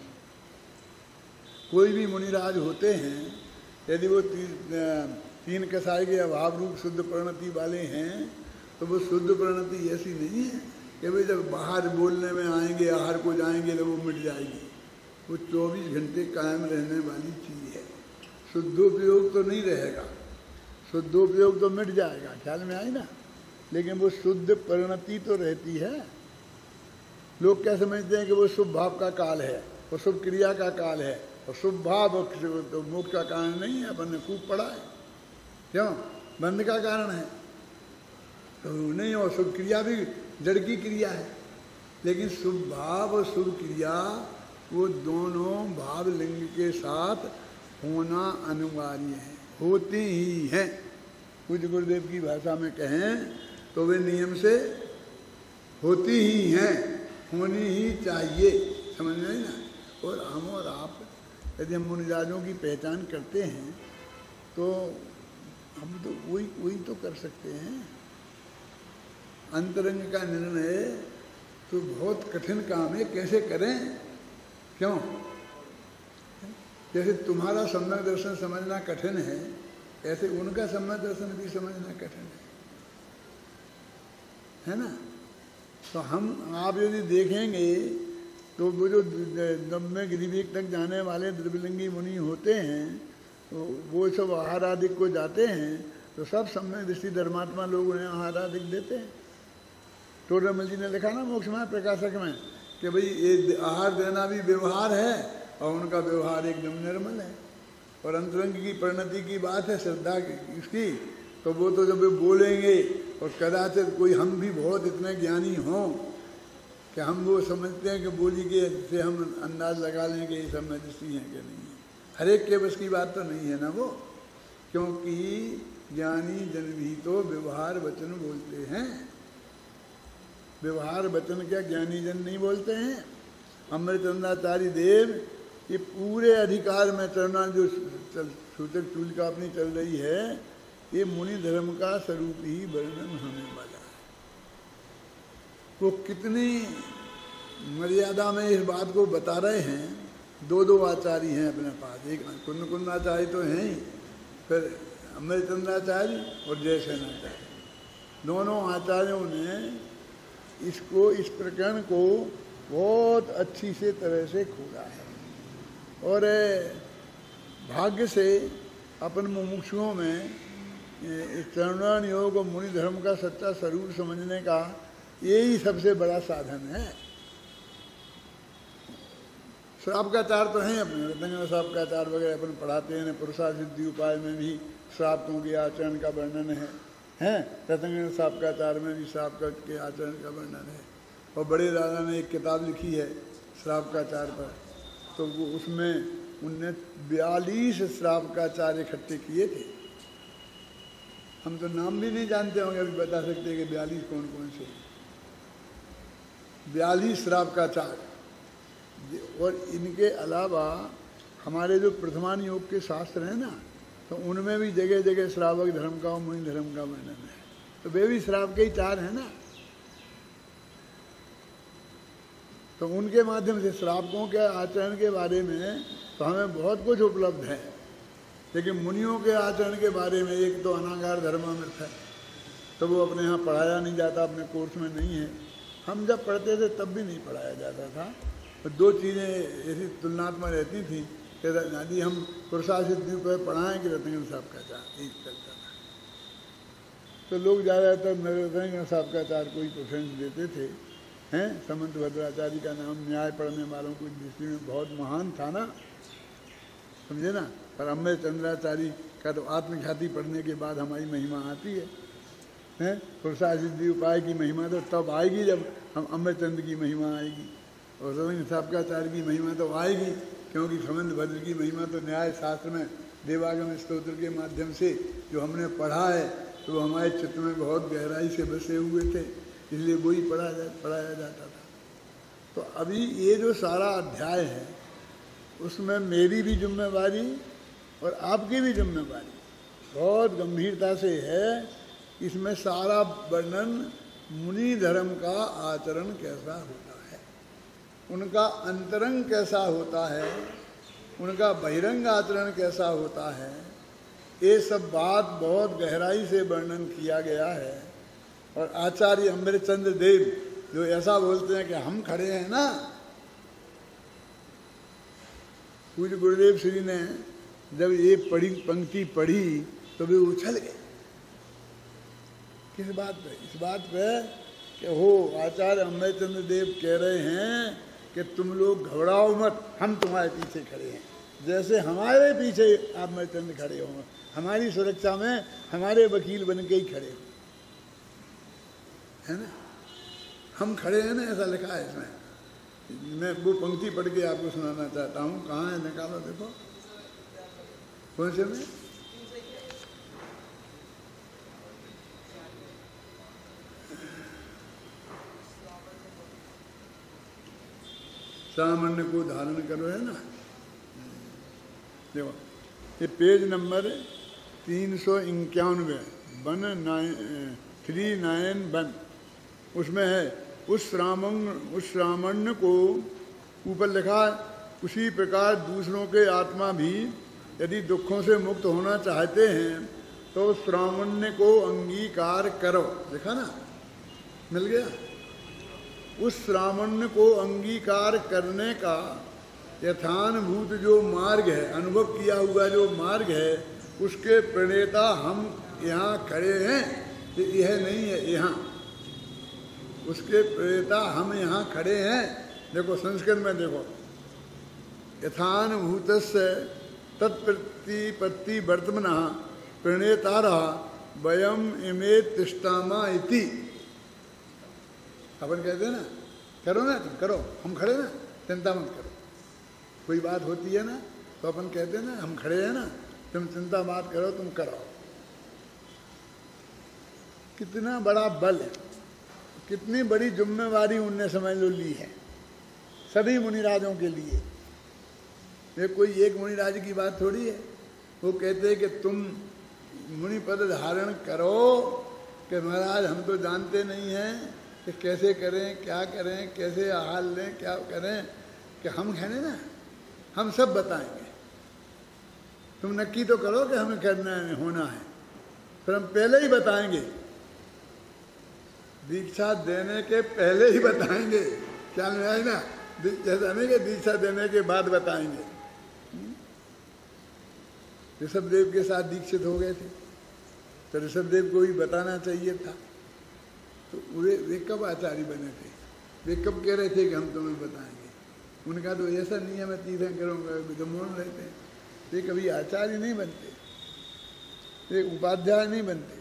कोई भी मुनिराज होते हैं, यदि वो 3 कसाई के अभाव रूप शुद्ध परिणति वाले हैं, तो वो शुद्ध परिणति ऐसी नहीं है कि भाई जब बाहर बोलने में आएंगे, आहार को जाएंगे तो वो मिट जाएगी। वो 24 घंटे कायम रहने वाली चीज़ है। शुद्धोपयोग तो नहीं रहेगा, शुद्धोपयोग तो मिट जाएगा, ख्याल में आई ना। लेकिन वो शुद्ध परिणति तो रहती है। लोग क्या समझते हैं कि वो शुभ भाव का काल है, वो शुभ क्रिया का काल है, और शुभ भाव तो मोक्ष का कारण नहीं है। अपन ने खूब पढ़ा है, क्यों? बंध का कारण है तो नहीं, और शुभ क्रिया भी जड़ की क्रिया है। लेकिन शुभ भाव और शुभ क्रिया वो दोनों भाव लिंग के साथ होना अनिवार्य है, होती ही हैं। पूज्य गुरुदेव की भाषा में कहें तो वे नियम से होती ही हैं, होनी ही चाहिए, समझ रहे ना। और हम और आप यदि हम मुनिराजों की पहचान करते हैं तो हम तो वही तो कर सकते हैं। अंतरंग का निर्णय तो बहुत कठिन काम है, कैसे करें? क्यों? जैसे तुम्हारा सम्यक दर्शन समझना कठिन है, ऐसे उनका सम्यक दर्शन भी समझना कठिन है ना। तो हम आप यदि देखेंगे तो वो जो नब्बे गिरिवीक तक जाने वाले द्रविलिंगी मुनि होते हैं तो वो सब आहार आदि को जाते हैं तो सब सम्यक दृष्टि धर्मात्मा लोग उन्हें आहार आदि देते हैं। टोडरमल जी ने लिखा ना मोक्ष में प्रकाशक में कि भाई ये आहार देना भी व्यवहार है और उनका व्यवहार एकदम निर्मल है। और अंतरंग की परिणति की बात है, श्रद्धा इसकी, तो वो तो जब वे बोलेंगे और कदाचित कोई हम भी बहुत इतने ज्ञानी हों कि हम वो समझते हैं कि बोली के से हम अंदाज लगा लें कि ये सब में दृष्टि है कि नहीं है। हर एक के बस की बात तो नहीं है ना वो, क्योंकि ज्ञानी जन भी तो व्यवहार वचन बोलते हैं। व्यवहार वचन क्या ज्ञानी जन नहीं बोलते हैं? अमृतचंद्राचार्य देव ये पूरे अधिकार में चलना जो सूचक चूलिका अपनी चल रही है, ये मुनि धर्म का स्वरूप ही वर्णन होने वाला है। वो कितनी मर्यादा में इस बात को बता रहे हैं। दो आचार्य हैं अपने पास, एक कुंद आचार्य तो हैं ही, फिर अमृतचंद्राचार्य और जयसेनाचार्य, दोनों आचार्यों ने इसको, इस प्रकरण को बहुत अच्छी से तरह से खोला है। और भाग्य से अपन मुमुक्षुओं में चरणान योग और मुनि धर्म का सच्चा स्वरूप समझने का यही सबसे बड़ा साधन है। श्रावकाचार तो हैं अपने, रत्नाकर श्रावकाचार वगैरह अपन पढ़ाते हैं। पुरुषा सिद्धि उपाय में भी श्रावकों के आचरण का वर्णन है। रत्नाकर श्रावकाचार में भी श्रावक के आचरण का वर्णन है। और बड़े राजा ने एक किताब लिखी है श्रावकाचार पर, तो वो उसमें उनने 42 श्रावकाचार इकट्ठे किए थे। हम तो नाम भी नहीं जानते होंगे, अभी बता सकते कि 42 कौन कौन से। 42 श्रावकाचार। और इनके अलावा हमारे जो प्रथमान योग के शास्त्र हैं ना, तो उनमें भी जगह जगह श्रावक धर्म का और मुनि धर्म का वर्णन है। तो वे भी श्रावक के ही चार हैं ना। तो उनके माध्यम से श्रावकों के आचरण के बारे में तो हमें बहुत कुछ उपलब्ध है। लेकिन मुनियों के आचरण के बारे में एक तो अनागार धर्मामृत है, तो वो अपने यहाँ पढ़ाया नहीं जाता, अपने कोर्स में नहीं है। हम जब पढ़ते थे तब भी नहीं पढ़ाया जाता था। तो दो चीज़ें ऐसी तुलनात्मक रहती थी कि यदि हम पुरुषा सिद्धि पर पढ़ाएँ कि रत्नाकर साहब का चार एक चलता था, तो लोग ज़्यादातर रत्नाकर साहब का चार को ही प्रेफरेंस देते थे। हैं समंत भद्राचार्य का नाम न्याय पढ़ने वालों की दृष्टि में बहुत महान था ना, समझे ना। पर अमृतचंद्राचार्य का तो आत्मख्याति पढ़ने के बाद हमारी महिमा आती है। हैं पुरुषा सिद्धि उपाय की महिमा तो तब आएगी जब हम अमृतचंद्र की महिमा आएगी, और रत्नाकर साहब का चार्य की महिमा तो आएगी, क्योंकि समंत भद्र की महिमा तो न्याय शास्त्र में देवागम स्तोत्र के माध्यम से जो हमने पढ़ा है तो हमारे चित्त में बहुत गहराई से बसे हुए थे, इसलिए वही पढ़ाया जाता था। तो अभी ये जो सारा अध्याय है उसमें मेरी भी जिम्मेवारी और आपकी भी जिम्मेवारी बहुत गंभीरता से है। इसमें सारा वर्णन मुनि धर्म का आचरण कैसा होता है, उनका अंतरंग कैसा होता है, उनका बहिरंग आचरण कैसा होता है, ये सब बात बहुत गहराई से वर्णन किया गया है। और आचार्य अमृतचंद्र देव जो ऐसा बोलते हैं कि हम खड़े हैं ना, पूज्य गुरुदेव श्री ने जब ये पंक्ति पढ़ी तो वे उछल गए। किस बात पे? इस बात पे कि हो आचार्य अमृतचंद्र देव कह रहे हैं कि तुम लोग घबराओ मत, हम तुम्हारे पीछे खड़े हैं। जैसे हमारे पीछे आप अमृतचंद्र खड़े हो, हमारी सुरक्षा में हमारे वकील बन के ही खड़े हो, है ना। हम खड़े हैं ना, ऐसा लिखा है इसमें। मैं वो पंक्ति पढ़ के आपको सुनाना चाहता हूँ। कहाँ है, निकालो देखो। कौन से में? सामान्य को धारण करो है ना। देखो ये पेज नंबर 391 1939 उसमें है उस श्रामण्य को ऊपर लिखा उसी प्रकार दूसरों के आत्मा भी यदि दुखों से मुक्त होना चाहते हैं तो श्रामण्य को अंगीकार करो। देखा ना, मिल गया। उस श्रामण्य को अंगीकार करने का यथानुभूत जो मार्ग है, अनुभव किया हुआ जो मार्ग है, उसके प्रणेता हम यहाँ खड़े हैं। यह नहीं है, यहाँ उसके प्रणेता हम यहाँ खड़े हैं। देखो संस्कृत में देखो, यथानुभूतस्य तत्प्रतिपत्ति वर्तमनः प्रणेतारः वयम इमे तिष्ठामा इति। अपन कहते हैं ना, करो ना तुम, करो, हम खड़े ना, चिंता मत करो। कोई बात होती है ना तो अपन कहते हैं ना, हम खड़े हैं ना, तुम चिंता मत करो, तुम करो। कितना बड़ा बल है, कितनी बड़ी जिम्मेवारी उनने समझ लो ली है सभी मुनिराजों के लिए। ये कोई एक मुनिराज की बात थोड़ी है। वो कहते हैं कि तुम मुनि पद धारण करो कि महाराज हम तो जानते नहीं हैं कि कैसे करें, क्या करें, कैसे आहार लें, क्या करें, कि हम कहने ना, हम सब बताएंगे। तुम नक्की तो करो कि हमें करना है, होना है, फिर हम पहले ही बताएंगे। दीक्षा देने के पहले ही बताएंगे। क्या है ना, जैसा नहीं कि दीक्षा देने के बाद बताएंगे। ऋषभदेव के साथ दीक्षित हो गए थे तो ऋषभदेव को ही बताना चाहिए था। तो वे कब आचार्य बने थे? वे कब कह रहे थे कि हम तुम्हें बताएंगे? उनका तो ऐसा नहीं है मैं तीर्थंकर करूँगा, तो मोन रहते हैं। ये कभी आचार्य नहीं बनते, ये उपाध्याय नहीं बनते,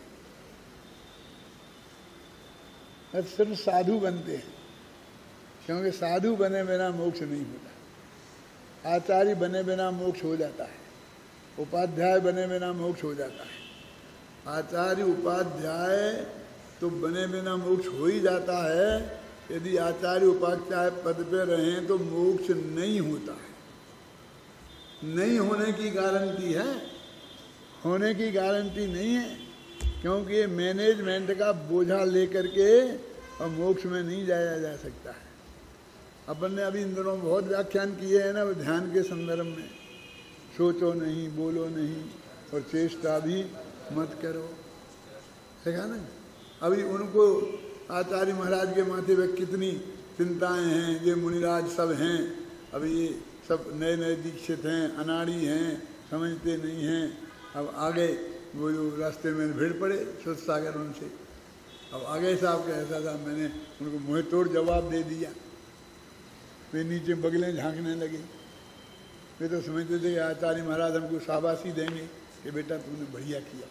सिर्फ साधु बनते हैं। क्योंकि साधु बने बिना मोक्ष नहीं होता, आचार्य बने बिना मोक्ष हो जाता है, उपाध्याय बने बिना मोक्ष हो जाता है। आचार्य उपाध्याय तो बने बिना मोक्ष हो ही जाता है। यदि आचार्य उपाध्याय पद पे रहें तो मोक्ष नहीं होता है। नहीं होने की गारंटी है, होने की गारंटी नहीं है। क्योंकि ये मैनेजमेंट का बोझा लेकर के और मोक्ष में नहीं जाया जा सकता है। अपन ने अभी इन दिनों बहुत व्याख्यान किए हैं ना ध्यान के संदर्भ में। सोचो नहीं, बोलो नहीं और चेष्टा भी मत करो, देखा ना। अभी उनको आचार्य महाराज के माथे पे कितनी चिंताएं हैं। ये मुनिराज सब हैं, अभी ये सब नए नए दीक्षित हैं, अनाड़ी हैं, समझते नहीं हैं। अब आगे वो जो रास्ते में भीड़ पड़े सुध सागर उनसे, अब आगे साहब का ऐसा था, मैंने उनको मुँह तोड़ जवाब दे दिया। वे नीचे बगलें झांकने लगे। वे तो समझते थे कि आचार्य महाराज हमको शाबाशी देंगे कि बेटा तुमने बढ़िया किया।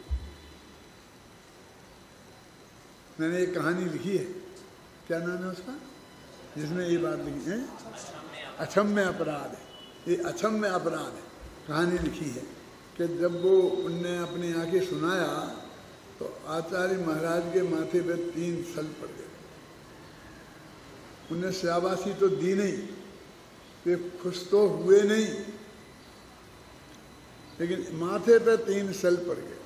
मैंने एक कहानी लिखी है, क्या नाम है उसका, जिसमें ये बात लिखी है, अक्षम्य अपराध है। ये अक्षम्य अपराध है, कहानी लिखी है कि जब वो उनने अपने आके सुनाया तो आचार्य महाराज के माथे पे 3 सल पड़ गए। उन्हें शाबाशी तो दी नहीं, वे खुश तो हुए नहीं, लेकिन माथे पे 3 सल पड़ गए।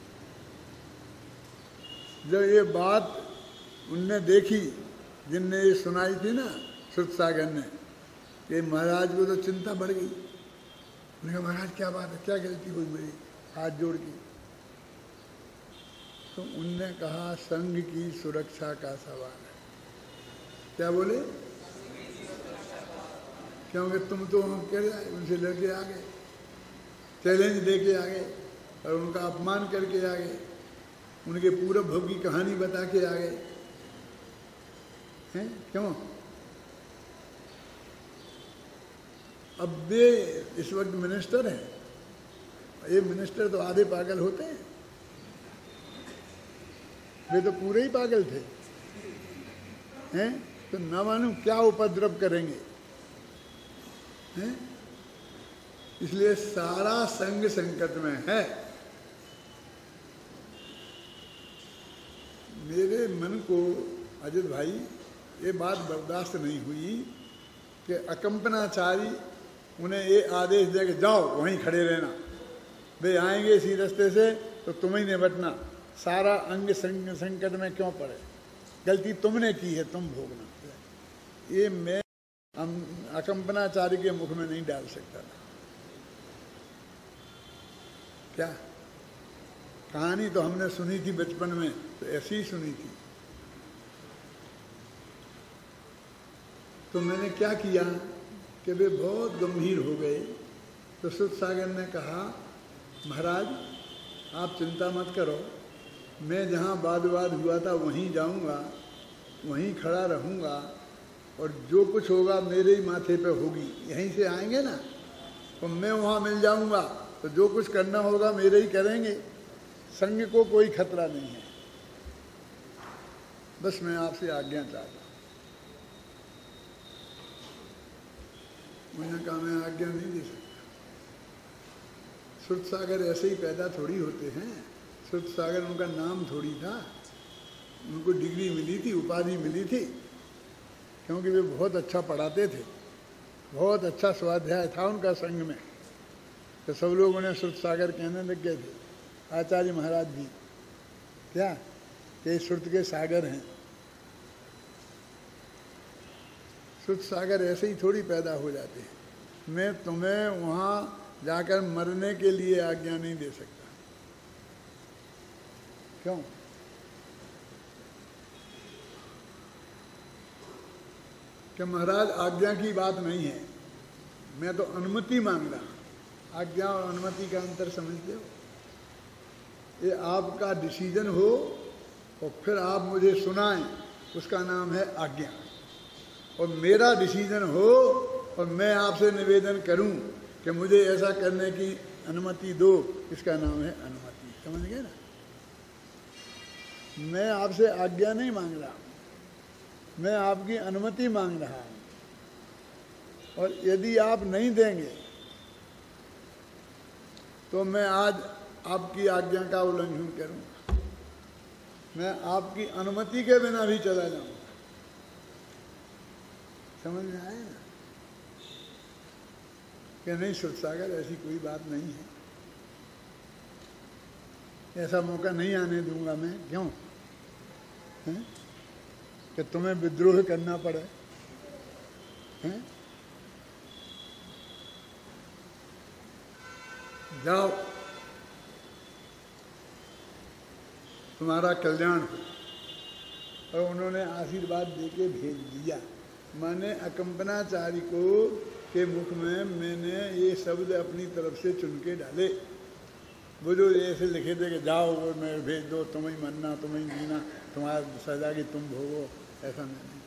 जब ये बात उनने देखी, जिनने ये सुनाई थी ना सुध सागर ने, कि महाराज को तो चिंता बढ़ गई। उन्होंने कहा महाराज क्या बात है, क्या गलती हुई मेरी, हाथ जोड़ के। तो उनने कहा संघ की सुरक्षा का सवाल है। क्या बोले? क्योंकि तुम तो हम कह रहे उनसे लड़के आ गए, चैलेंज दे के आ गए और उनका अपमान करके आ गए, उनके पूर्व भोग की कहानी बता के आ गए हैं। क्यों? अब वे इस वक्त मिनिस्टर हैं। ये मिनिस्टर तो आधे पागल होते हैं, वे तो पूरे ही पागल थे हैं। तो न मालूम क्या उपद्रव करेंगे हैं। इसलिए सारा संग संकट में है। मेरे मन को अजित भाई ये बात बर्दाश्त नहीं हुई कि अकंपनाचारी उन्हें ये आदेश दे कि जाओ वहीं खड़े रहना, वे आएंगे इसी रास्ते से तो तुम ही निपटना, सारा अंग संकट में क्यों पड़े, गलती तुमने की है, तुम भोगना। ये मैं अकंपनाचारी के मुख में नहीं डाल सकता था। क्या कहानी तो हमने सुनी थी बचपन में, तो ऐसी ही सुनी थी। तो मैंने क्या किया कि वे बहुत गंभीर हो गए। तो सूतसागर ने कहा, महाराज आप चिंता मत करो, मैं जहाँ वाद विवाद हुआ था वहीं जाऊँगा, वहीं खड़ा रहूँगा, और जो कुछ होगा मेरे ही माथे पे होगी। यहीं से आएंगे ना तो मैं वहाँ मिल जाऊँगा, तो जो कुछ करना होगा मेरे ही करेंगे, संग को कोई खतरा नहीं है। बस मैं आपसे आज्ञा चाहता हूँ। उन्होंने कहा मैं आज्ञा नहीं दे सकता। सूतसागर ऐसे ही पैदा थोड़ी होते हैं। सूतसागर उनका नाम थोड़ी था, उनको डिग्री मिली थी, उपाधि मिली थी, क्योंकि वे बहुत अच्छा पढ़ाते थे, बहुत अच्छा स्वाध्याय था उनका संघ में। तो सब लोग उन्हें सूतसागर कहने लग गए थे, आचार्य महाराज भी क्या ये श्रुत के सागर हैं। सूतसागर ऐसे ही थोड़ी पैदा हो जाते हैं। मैं तुम्हें वहाँ जाकर मरने के लिए आज्ञा नहीं दे सकता। क्यों? कि महाराज आज्ञा की बात नहीं है, मैं तो अनुमति मांग रहा हूँ। आज्ञा और अनुमति का अंतर समझते हो? ये आपका डिसीजन हो और फिर आप मुझे सुनाएं, उसका नाम है आज्ञा। और मेरा डिसीजन हो और मैं आपसे निवेदन करूं कि मुझे ऐसा करने की अनुमति दो, इसका नाम है अनुमति। समझ गए ना? मैं आपसे आज्ञा नहीं मांग रहा, मैं आपकी अनुमति मांग रहा हूं। और यदि आप नहीं देंगे तो मैं आज आपकी आज्ञा का उल्लंघन करूंगा, मैं आपकी अनुमति के बिना भी चला जाऊंगा। समझ में आया ना? कि नहीं सूतसागर ऐसी कोई बात नहीं है, ऐसा मौका नहीं आने दूंगा मैं। क्यों है? कि तुम्हें विद्रोह करना पड़े हैं? जाओ, तुम्हारा कल्याण हो। और उन्होंने आशीर्वाद देके भेज दिया। माने अकंपनाचारी को के मुख में मैंने ये शब्द अपनी तरफ से चुन के डाले। वो जो ऐसे लिखे थे कि जाओ वो मैं भेज दो, तुम ही मरना, तुम ही जीना, तुम्हारा सजा की तुम भोगो, ऐसा नहीं।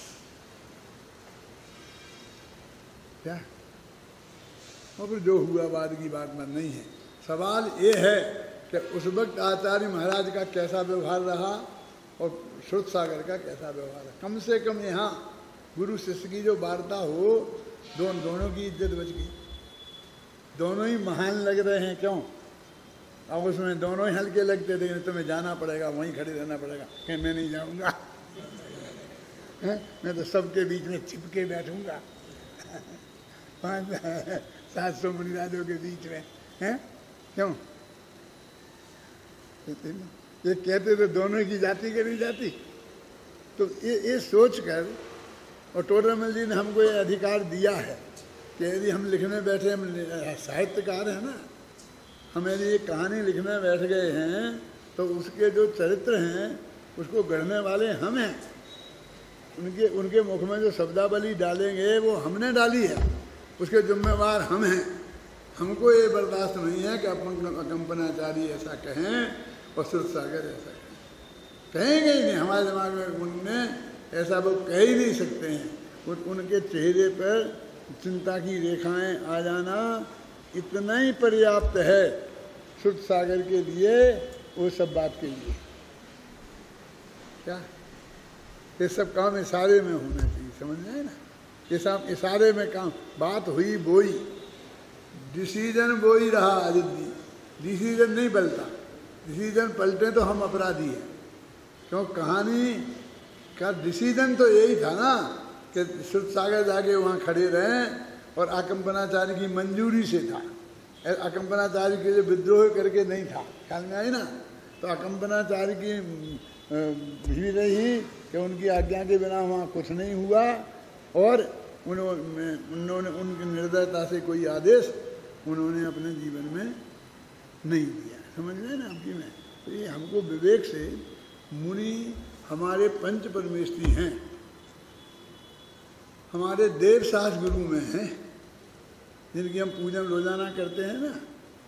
क्या? और फिर जो हुआ बाद की बात में नहीं है। सवाल ये है कि उस वक्त आचार्य महाराज का कैसा व्यवहार रहा और सूतसागर का कैसा व्यवहार है। कम से कम यहाँ गुरु शिष्य की जो वार्ता हो, दोनों की इज्जत बच गई। दोनों ही महान लग रहे हैं। क्यों? अब उसमें दोनों ही हल्के लगते थे, तुम्हें जाना पड़ेगा, वहीं खड़े रहना पड़ेगा। कि मैं नहीं जाऊँगा, मैं तो सबके बीच में चिपके बैठूंगा 500-700 मुनिराजों के बीच में हैं। क्यों? ये कहते थे दोनों की जाति के नहीं जाति। तो ये सोच कर, और टोडरमल जी ने हमको ये अधिकार दिया है कि यदि हम लिखने बैठे, हम साहित्यकार हैं ना, हम यदि ये कहानी लिखने बैठ गए हैं तो उसके जो चरित्र हैं उसको गढ़ने वाले हम हैं। उनके मुख में जो शब्दावली डालेंगे वो हमने डाली है, उसके जिम्मेवार हम हैं। हमको ये बर्दाश्त नहीं है कि अकंपनाचारी ऐसा कहें और सूतसागर ऐसा कहेंगे ही नहीं। हमारे दिमाग में उनने ऐसा वो कह ही नहीं सकते हैं। उनके चेहरे पर चिंता की रेखाएं आ जाना इतना ही पर्याप्त है सूतसागर के लिए, वो सब बात के लिए। क्या? ये सब काम इशारे में होना चाहिए। समझ में आए ना? ये सब इशारे में काम। बात हुई बोई, डिसीजन वो ही रहा अयोध्या, डिसीजन नहीं पलटा। डिसीजन पलटे तो हम अपराधी हैं, क्यों? कहानी का डिसीजन तो यही था ना कि श्रुत सागर जाके वहाँ खड़े रहें, और अकंपनाचार्य की मंजूरी से था। अकंपनाचार्य के लिए विद्रोह करके नहीं था, ख्याल में आई ना? तो अकंपनाचार्य की भी रही कि उनकी आज्ञा के बिना वहाँ कुछ नहीं हुआ, और उन्होंने उनकी निर्दयता से कोई आदेश उन्होंने अपने जीवन में नहीं दिया। समझ में ना आपकी में? तो ये हमको विवेक से, मुनि हमारे पंच परमेष्ठी हैं, हमारे देव सास गुरु में हैं, जिनकी हम पूजन रोजाना करते हैं ना,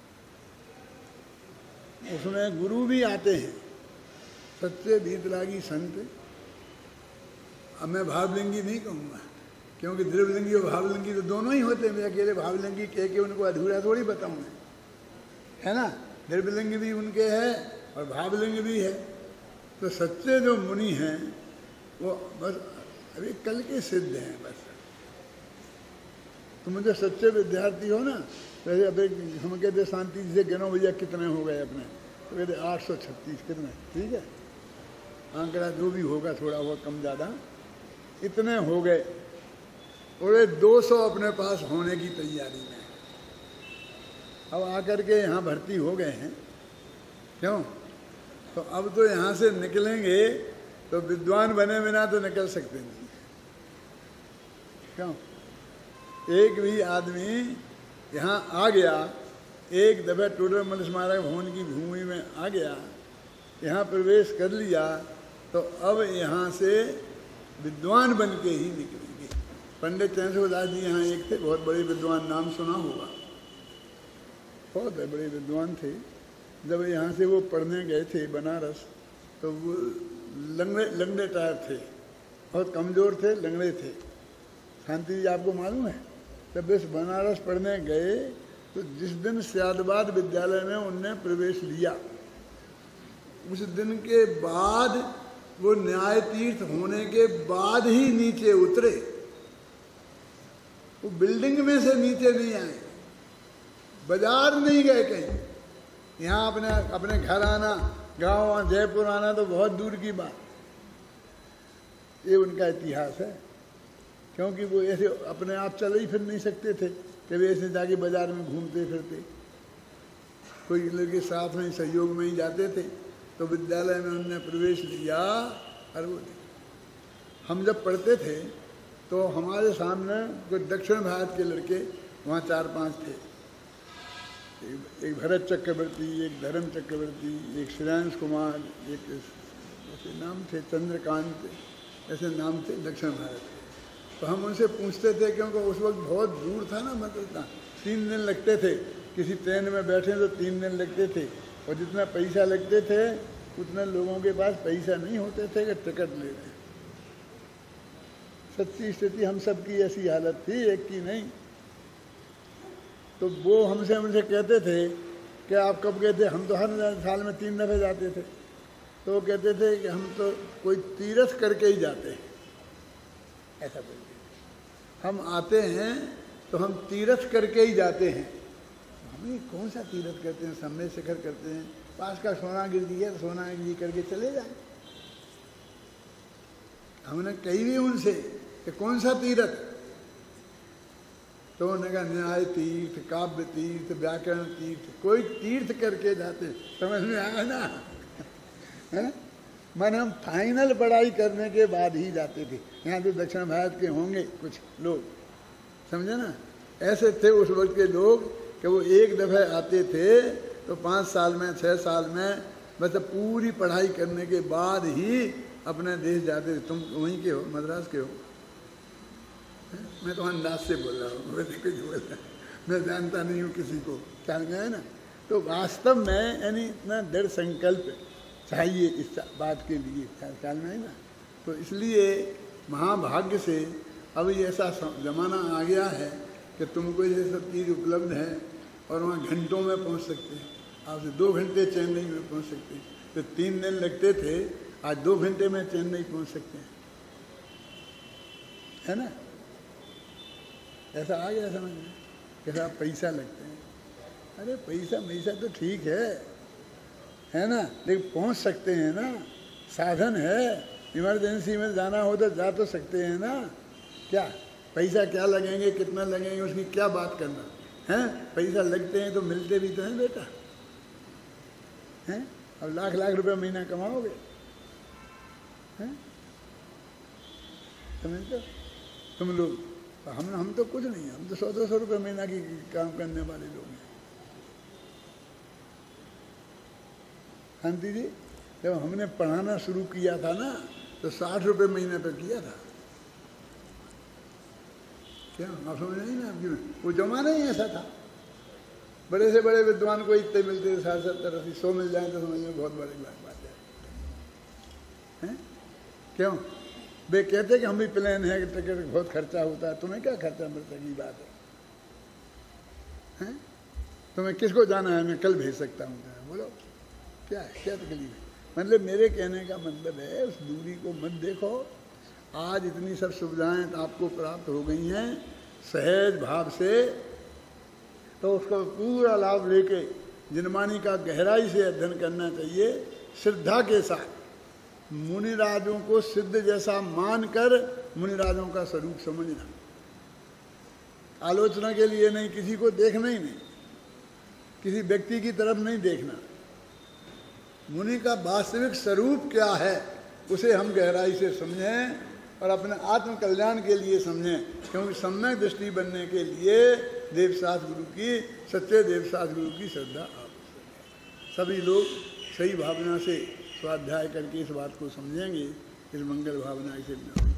उसमें गुरु भी आते हैं, सच्चे भीतरागी संत। अब मैं भावलिंगी नहीं कहूँगा, क्योंकि द्रव्यलिंगी और भावलिंगी तो दोनों ही होते हैं। मैं अकेले भावलिंगी कह के उनको अधूरा थोड़ी बताऊँ मैं, है ना? द्रव्यलिंग भी उनके है और भावलिंग भी है। तो सच्चे जो मुनि हैं वो बस अभी कल के सिद्ध हैं बस। तो मुझे सच्चे विद्यार्थी हो ना, तो अभी हम कहते शांति से गिनो भैया कितने हो गए अपने, तो कहते 836 कितने, ठीक है, आंकड़ा जो भी होगा थोड़ा बहुत कम ज़्यादा, इतने हो गए, और 200 अपने पास होने की तैयारी में। अब आकर के यहाँ भर्ती हो गए हैं, क्यों? तो अब तो यहाँ से निकलेंगे तो विद्वान बने बिना तो निकल सकते नहीं, क्यों? एक भी आदमी यहाँ आ गया, एक दफे टोडरमल स्मारक भवन की भूमि में आ गया, यहाँ प्रवेश कर लिया, तो अब यहाँ से विद्वान बन के ही निकलेंगे। पंडित चंद्रशेखर दास जी यहाँ एक थे, बहुत बड़े विद्वान, नाम सुना होगा, बहुत बड़े विद्वान थे। जब यहाँ से वो पढ़ने गए थे बनारस, तो वो लंगड़े टायर थे, बहुत कमज़ोर थे, लंगड़े थे। शांति जी आपको मालूम है, जब इस बनारस पढ़ने गए तो जिस दिन सयादबाद विद्यालय में उनने प्रवेश लिया, उस दिन के बाद वो न्याय तीर्थ होने के बाद ही नीचे उतरे। वो बिल्डिंग में से नीचे नहीं आए, बाजार नहीं गए कहीं। यहाँ अपने घर आना, गांव जयपुर आना तो बहुत दूर की बात। ये उनका इतिहास है, क्योंकि वो ऐसे अपने आप चल ही फिर नहीं सकते थे कि वे ऐसे जाके बाजार में घूमते फिरते, कोई लड़के साथ में सहयोग में ही जाते थे। तो विद्यालय में उन्होंने प्रवेश लिया। और वो हम जब पढ़ते थे तो हमारे सामने कोई दक्षिण भारत के लड़के वहाँ 4-5 थे, एक भरत चक्रवर्ती, एक धर्म चक्रवर्ती, एक श्रेयांश कुमार, एक ऐसे नाम थे, चंद्रकांत, ऐसे नाम थे दक्षिण भारत के। तो हम उनसे पूछते थे, क्योंकि उस वक्त बहुत दूर था ना, मतलब 3 दिन लगते थे, किसी ट्रेन में बैठे तो 3 दिन लगते थे, और जितना पैसा लगते थे उतने लोगों के पास पैसा नहीं होते थे कि टिकट ले लें। सच्ची स्थिति हम सब की ऐसी हालत थी, एक की नहीं। तो वो हमसे कहते थे कि आप कब गए थे? हम तो हर साल में 3 दफ़े जाते थे। तो वो कहते थे कि हम तो कोई तीर्थ करके ही जाते हैं, ऐसा बोलते। हम आते हैं तो हम तीर्थ करके ही जाते हैं। हमें कौन सा तीर्थ करते हैं? सम्मेद शिखर करते हैं, पास का सोनागिरी जी है तो सोनागिरी जी करके चले जाए। हमने कही भी उनसे कि कौन सा तीर्थ? तो उन्होंने कहा न्याय तीर्थ, काव्य तीर्थ, व्याकरण तीर्थ, कोई तीर्थ करके जाते। समझ में आया ना? है ना? मन हम फाइनल पढ़ाई करने के बाद ही जाते थे। यहाँ तो दक्षिण भारत के होंगे कुछ लोग, समझे ना? ऐसे थे उस वक्त के लोग कि वो एक दफ़े आते थे तो 5 साल में 6 साल में बस पूरी पढ़ाई करने के बाद ही अपने देश जाते थे। तुम वहीं के हो, मद्रास के हो? मैं तो अंदाज से बोल रहा हूँ, वैसे कुछ बोल रहा, मैं जानता नहीं हूँ किसी को, ख्याल में है ना? तो वास्तव में यानी इतना दृढ़ संकल्प चाहिए इस बात के लिए, ख्याल में है ना? तो इसलिए महाभाग्य से अब ऐसा ज़माना आ गया है कि तुमको ये सब चीज़ उपलब्ध है और वहाँ घंटों में पहुँच सकते हैं। आपसे 2 घंटे चेन्नई में पहुँच सकते हैं, तो 3 दिन लगते थे, आज 2 घंटे में चेन्नई पहुँच सकते हैं, है ना? ऐसा आ गया समझ में? कैसा पैसा लगते हैं। अरे पैसा तो ठीक है ना, लेकिन पहुंच सकते हैं ना, साधन है। इमरजेंसी में जाना हो तो जा तो सकते हैं ना। क्या पैसा क्या लगेंगे, कितना लगेंगे, उसकी क्या बात करना है। पैसा लगते हैं तो मिलते भी तो हैं बेटा, हैं। अब लाख लाख रुपए महीना कमाओगे, हैं, समझते हो तुम लोग। हम तो कुछ नहीं, हम तो 100-200 रुपये महीना की काम करने वाले लोग हैं। शांति जी, जब हमने पढ़ाना शुरू किया था ना तो 60 रुपये महीने पर किया था। क्या आप समझ नहीं ना, वो जमाना ही ऐसा था। बड़े से बड़े विद्वान को इतने मिलते थे, 60-70-80, 100 मिल जाए तो समझ में बहुत बड़ी बात है। क्यों वे कहते कि हम भी प्लान है कि टिकट बहुत खर्चा होता है। तुम्हें क्या खर्चा मिलता की बात है? तुम्हें किसको जाना है, मैं कल भेज सकता हूँ। बोलो क्या है, क्या तकलीफ है? मतलब मेरे कहने का मतलब है उस दूरी को मत देखो। आज इतनी सब सुविधाएं आपको प्राप्त हो गई हैं सहज भाव से, तो उसका पूरा लाभ लेके जिनमानी का गहराई से अध्ययन करना चाहिए, श्रद्धा के साथ। मुनिराजों को सिद्ध जैसा मानकर मुनिराजों का स्वरूप समझना, आलोचना के लिए नहीं, किसी को देखना ही नहीं, किसी व्यक्ति की तरफ नहीं देखना। मुनि का वास्तविक स्वरूप क्या है उसे हम गहराई से समझें और अपने आत्म कल्याण के लिए समझें। क्योंकि सम्यक दृष्टि बनने के लिए देवशास्त्र गुरु की, सच्चे देवशास्त्र गुरु की श्रद्धा आवश्यक है। सभी लोग सही भावना से स्वाध्याय करके इस बात को समझेंगे, इस मंगल भावना से